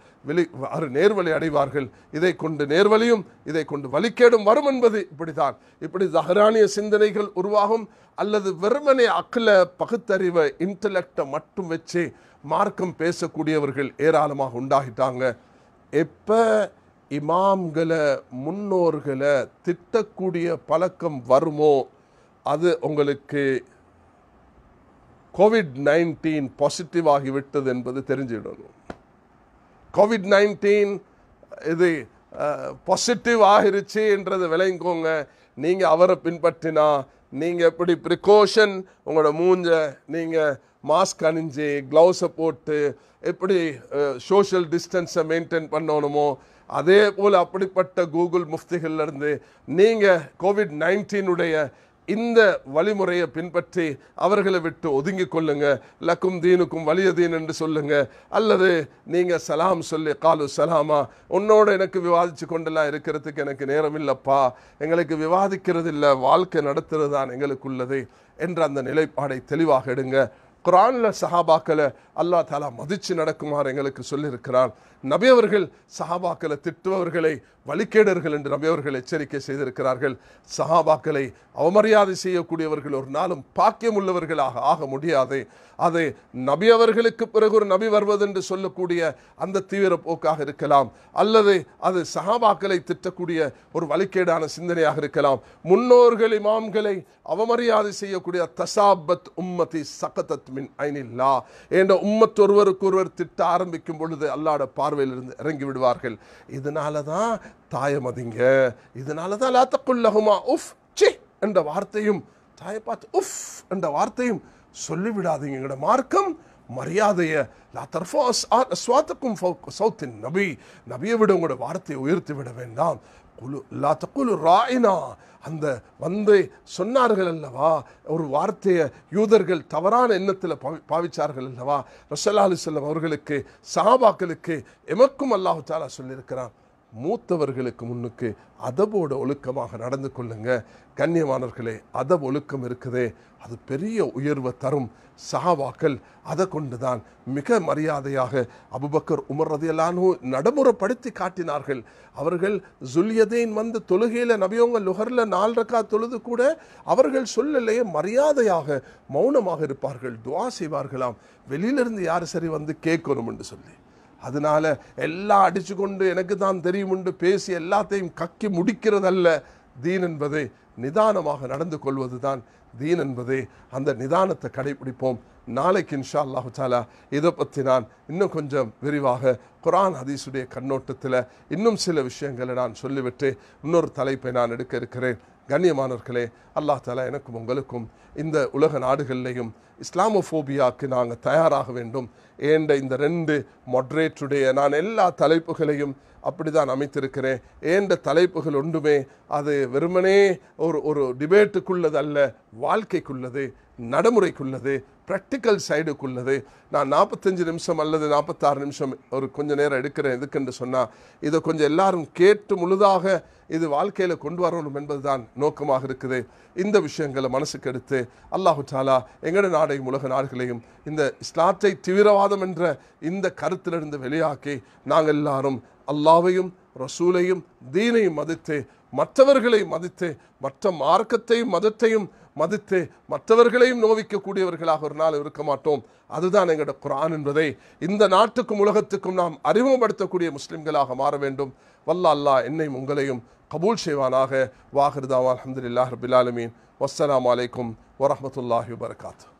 S1: நேர்வழி அடைவார்கள். இதை கொண்டு நேர்வழியும் இதை கொண்டு வழிகேடும் வரும் என்பது இப்படித்தான். இப்படி ஜஹரானிய சிந்தனைகள் உருவாகும். அல்லது வெறுமனே அக்ல பகுத்தறிவை இன்டலெக்டை மட்டும் வச்சு மார்க்கம் பேசக்கூடியவர்கள் ஏராளமாக உண்டாகிட்டாங்க. எப்போ இமாம்களை முன்னோர்களை திட்டக்கூடிய பழக்கம் வருமோ அது உங்களுக்கு COVID-19 பாசிட்டிவ் ஆகிவிட்டது என்பது தெரிஞ்சிடணும். COVID-19 இது பாசிட்டிவ் ஆகிருச்சு என்றது விளங்கிக்கோங்க. நீங்கள் அவரை பின்பற்றினா நீங்கள் எப்படி ப்ரிகாஷன் உங்களோட மூஞ்ச நீங்கள் மாஸ்க் அணிஞ்சு க்ளவுஸை போட்டு எப்படி சோஷியல் டிஸ்டன்ஸை மெயின்டைன் பண்ணணுமோ அதே போல் அப்படிப்பட்ட கூகுள் முஃப்திகள்லேருந்து நீங்கள் COVID-19 இந்த வழிமுறையை பின்பற்றி அவர்களை விட்டு ஒதுங்கி கொள்ளுங்க. லக்கும் தீனுக்கும் வலிய தீன் என்று சொல்லுங்க. அல்லது நீங்கள் சலாம் சொல்லி காலு சலாமா, உன்னோட எனக்கு விவாதிச்சு கொண்டெல்லாம் இருக்கிறதுக்கு எனக்கு நேரம் இல்லைப்பா, எங்களுக்கு விவாதிக்கிறது இல்லை, வாழ்க்கை நடத்துறது தான் எங்களுக்குள்ளது என்ற அந்த நிலைப்பாடை தெளிவாக எடுங்க. குர்ஆன்ல சஹாபாக்களை அல்லாஹ் தஆலா மதிச்சு நடக்குமாறு எங்களுக்கு சொல்லியிருக்கிறான். நபி அவர்கள் சஹாபாக்களை திட்டுபவர்களை வழிகேடர்கள் என்று நபி அவர்கள் எச்சரிக்கை செய்திருக்கிறார்கள். சஹாபாக்களை அவமரியாதை செய்யக்கூடியவர்கள் ஒரு நாளும் பாக்கியம் உள்ளவர்களாக ஆக முடியாது. அது நபி அவர்களுக்கு பிறகு ஒரு நபி வருவதென்று சொல்லக்கூடிய அந்த தீவிர போக்காக இருக்கலாம், அல்லது அது சஹாபாக்களை திட்டக்கூடிய ஒரு வழிகேடான சிந்தனையாக இருக்கலாம். முன்னோர்கள் இமாம்களை அவமரியாதை செய்யக்கூடிய தசாபத் உம்மதி சகதத் மின் ஐனில்லா என்ற உம்மத் ஒருவருக்கு ஒருவர் திட்ட ஆரம்பிக்கும் பொழுது அல்லாஹ்வுடைய பார்வையிலிருந்து இறங்கி விடுவார்கள். இதனால தான் தாயமதிங்க, இதனால தான் லா தகுல் லஹுமா உஃப் சி என்ற வார்த்தையும், தாயை பார்த்து உஃப் என்ற வார்த்தையும் சொல்லிவிடாதீங்க. எங்களோட மார்க்கம் மரியாதையை லா தர்ஃபு அஸ்வாத்தக்கும் ஃபௌக சௌத்தின் நபி, நபியை விட உங்களோட வார்த்தையை உயர்த்தி விட வேண்டாம். லா தகுலு ராயினா, அந்த வந்து சொன்னார்கள் அல்லவா ஒரு வார்த்தையை, யூதர்கள் தவறான எண்ணத்தில் பாவிச்சார்கள் அல்லவா ரசூலுல்லாஹி அலைஹி வஸல்லம் அவர்களுக்கு, சஹாபாக்களுக்கு, எமக்கும் அல்லாஹ் தஆலா சொல்லியிருக்கிறான், மூத்தவர்களுக்கு முன்னுக்கு அதபோட ஒழுக்கமாக நடந்து கொள்ளுங்க. கண்ணியமானவர்களே, அதப் ஒழுக்கம் இருக்குதே அது பெரிய உயர்வை தரும். சஹாபாக்கள் அதை கொண்டுதான் மிக மரியாதையாக அபூபக்கர் உமர் ரலியல்லாஹு அன்ஹு நடைமுறைப்படுத்தி காட்டினார்கள். அவர்கள் ஜுல்யதைன் வந்து தொழுகையில நபியவங்க லுஹர்ல 4 ரக்காத் தொழுது கூட அவர்கள் சொல்லலையே மரியாதையாக மௌனமாக இருப்பார்கள், துஆ செய்வார்களாம், வெளியிலிருந்து யார் சரி வந்து கேட்கணும் என்று சொல்லி. அதனால எல்லாம் அடிச்சு கொண்டு எனக்கு தான் தெரியும் என்று பேசி எல்லாத்தையும் கக்கி முடிக்கிறதல்ல தீன் என்பது. நிதானமாக நடந்து கொள்வது தான் தீன் என்பது. அந்த நிதானத்தை கடைபிடிப்போம். நாளைக்கு இன்ஷா அல்லாஹு தஆலா இதை பற்றி நான் இன்னும் கொஞ்சம் விரிவாக குர்ஆன் ஹதீஸுடைய கண்ணோட்டத்தில் இன்னும் சில விஷயங்களை நான் சொல்லிவிட்டு இன்னொரு தலைப்பை நான் எடுக்க இருக்கிறேன். கண்ணியமானவர்களே, அல்லாஹ் தஆலா எனக்கும் உங்களுக்கும் இந்த உலக நாடுகளிலேயும் இஸ்லாமோஃபோபியாவுக்கு நாங்கள் தயாராக வேண்டும். ஏண்ட இந்த 2 மொட்ரேட்டுடைய நான் எல்லா தலைப்புகளையும் அப்படி தான் அமைத்திருக்கிறேன். ஏண்ட தலைப்புகள் ஒன்றுமே அது வெறுமனே ஒரு டிபேட்டுக்குள்ளது அல்ல, வாழ்க்கைக்குள்ளது, நடைமுறைக்குள்ளது, ப்ராக்டிக்கல் சைடுக்குள்ளது. நான் 45 நிமிஷம் அல்லது 46 நிமிஷம் ஒரு கொஞ்சம் நேரம் எடுக்கிறேன். எதுக்குன்னு சொன்னால் இதை கொஞ்சம் எல்லாரும் கேட்டு முழுதாக இது வாழ்க்கையில் கொண்டு வரணும் என்பதுதான் நோக்கமாக இருக்குது. இந்த விஷயங்களை மனசுக்கு எடுத்து அல்லாஹு தஆலா எங்களோட நாடையும் உலக நாடுகளையும் இந்த இஸ்லாத்தை தீவிரவாதம் என்ற இந்த கருத்திலிருந்து வெளியாக்கி நாங்கள் எல்லாரும் அல்லாஹ்வையும் ரசூலையும் தீனையும் மதித்து, மற்றவர்களை மதித்து, மற்ற மார்க்கத்தையும் மதத்தையும் மதித்து மற்றவர்களையும் நோவிக்கக்கூடியவர்களாக ஒரு நாள் இருக்க மாட்டோம். அதுதான் எங்களோட குர்ஆன் என்பதை இந்த நாட்டுக்கும் உலகத்துக்கும் நாம் அறிமுகப்படுத்தக்கூடிய முஸ்லிம்களாக மாற வேண்டும். வல்லா அல்லாஹ் என்னையும் உங்களையும் கபூல் செய்வானாக. வாஹிர் தாவா அல்ஹம்துலில்லாஹி ரப்பில் ஆலமீன். வஸ்ஸலாமு அலைக்கும் வரஹ்மத்துல்லாஹி வபரகாத்துஹு.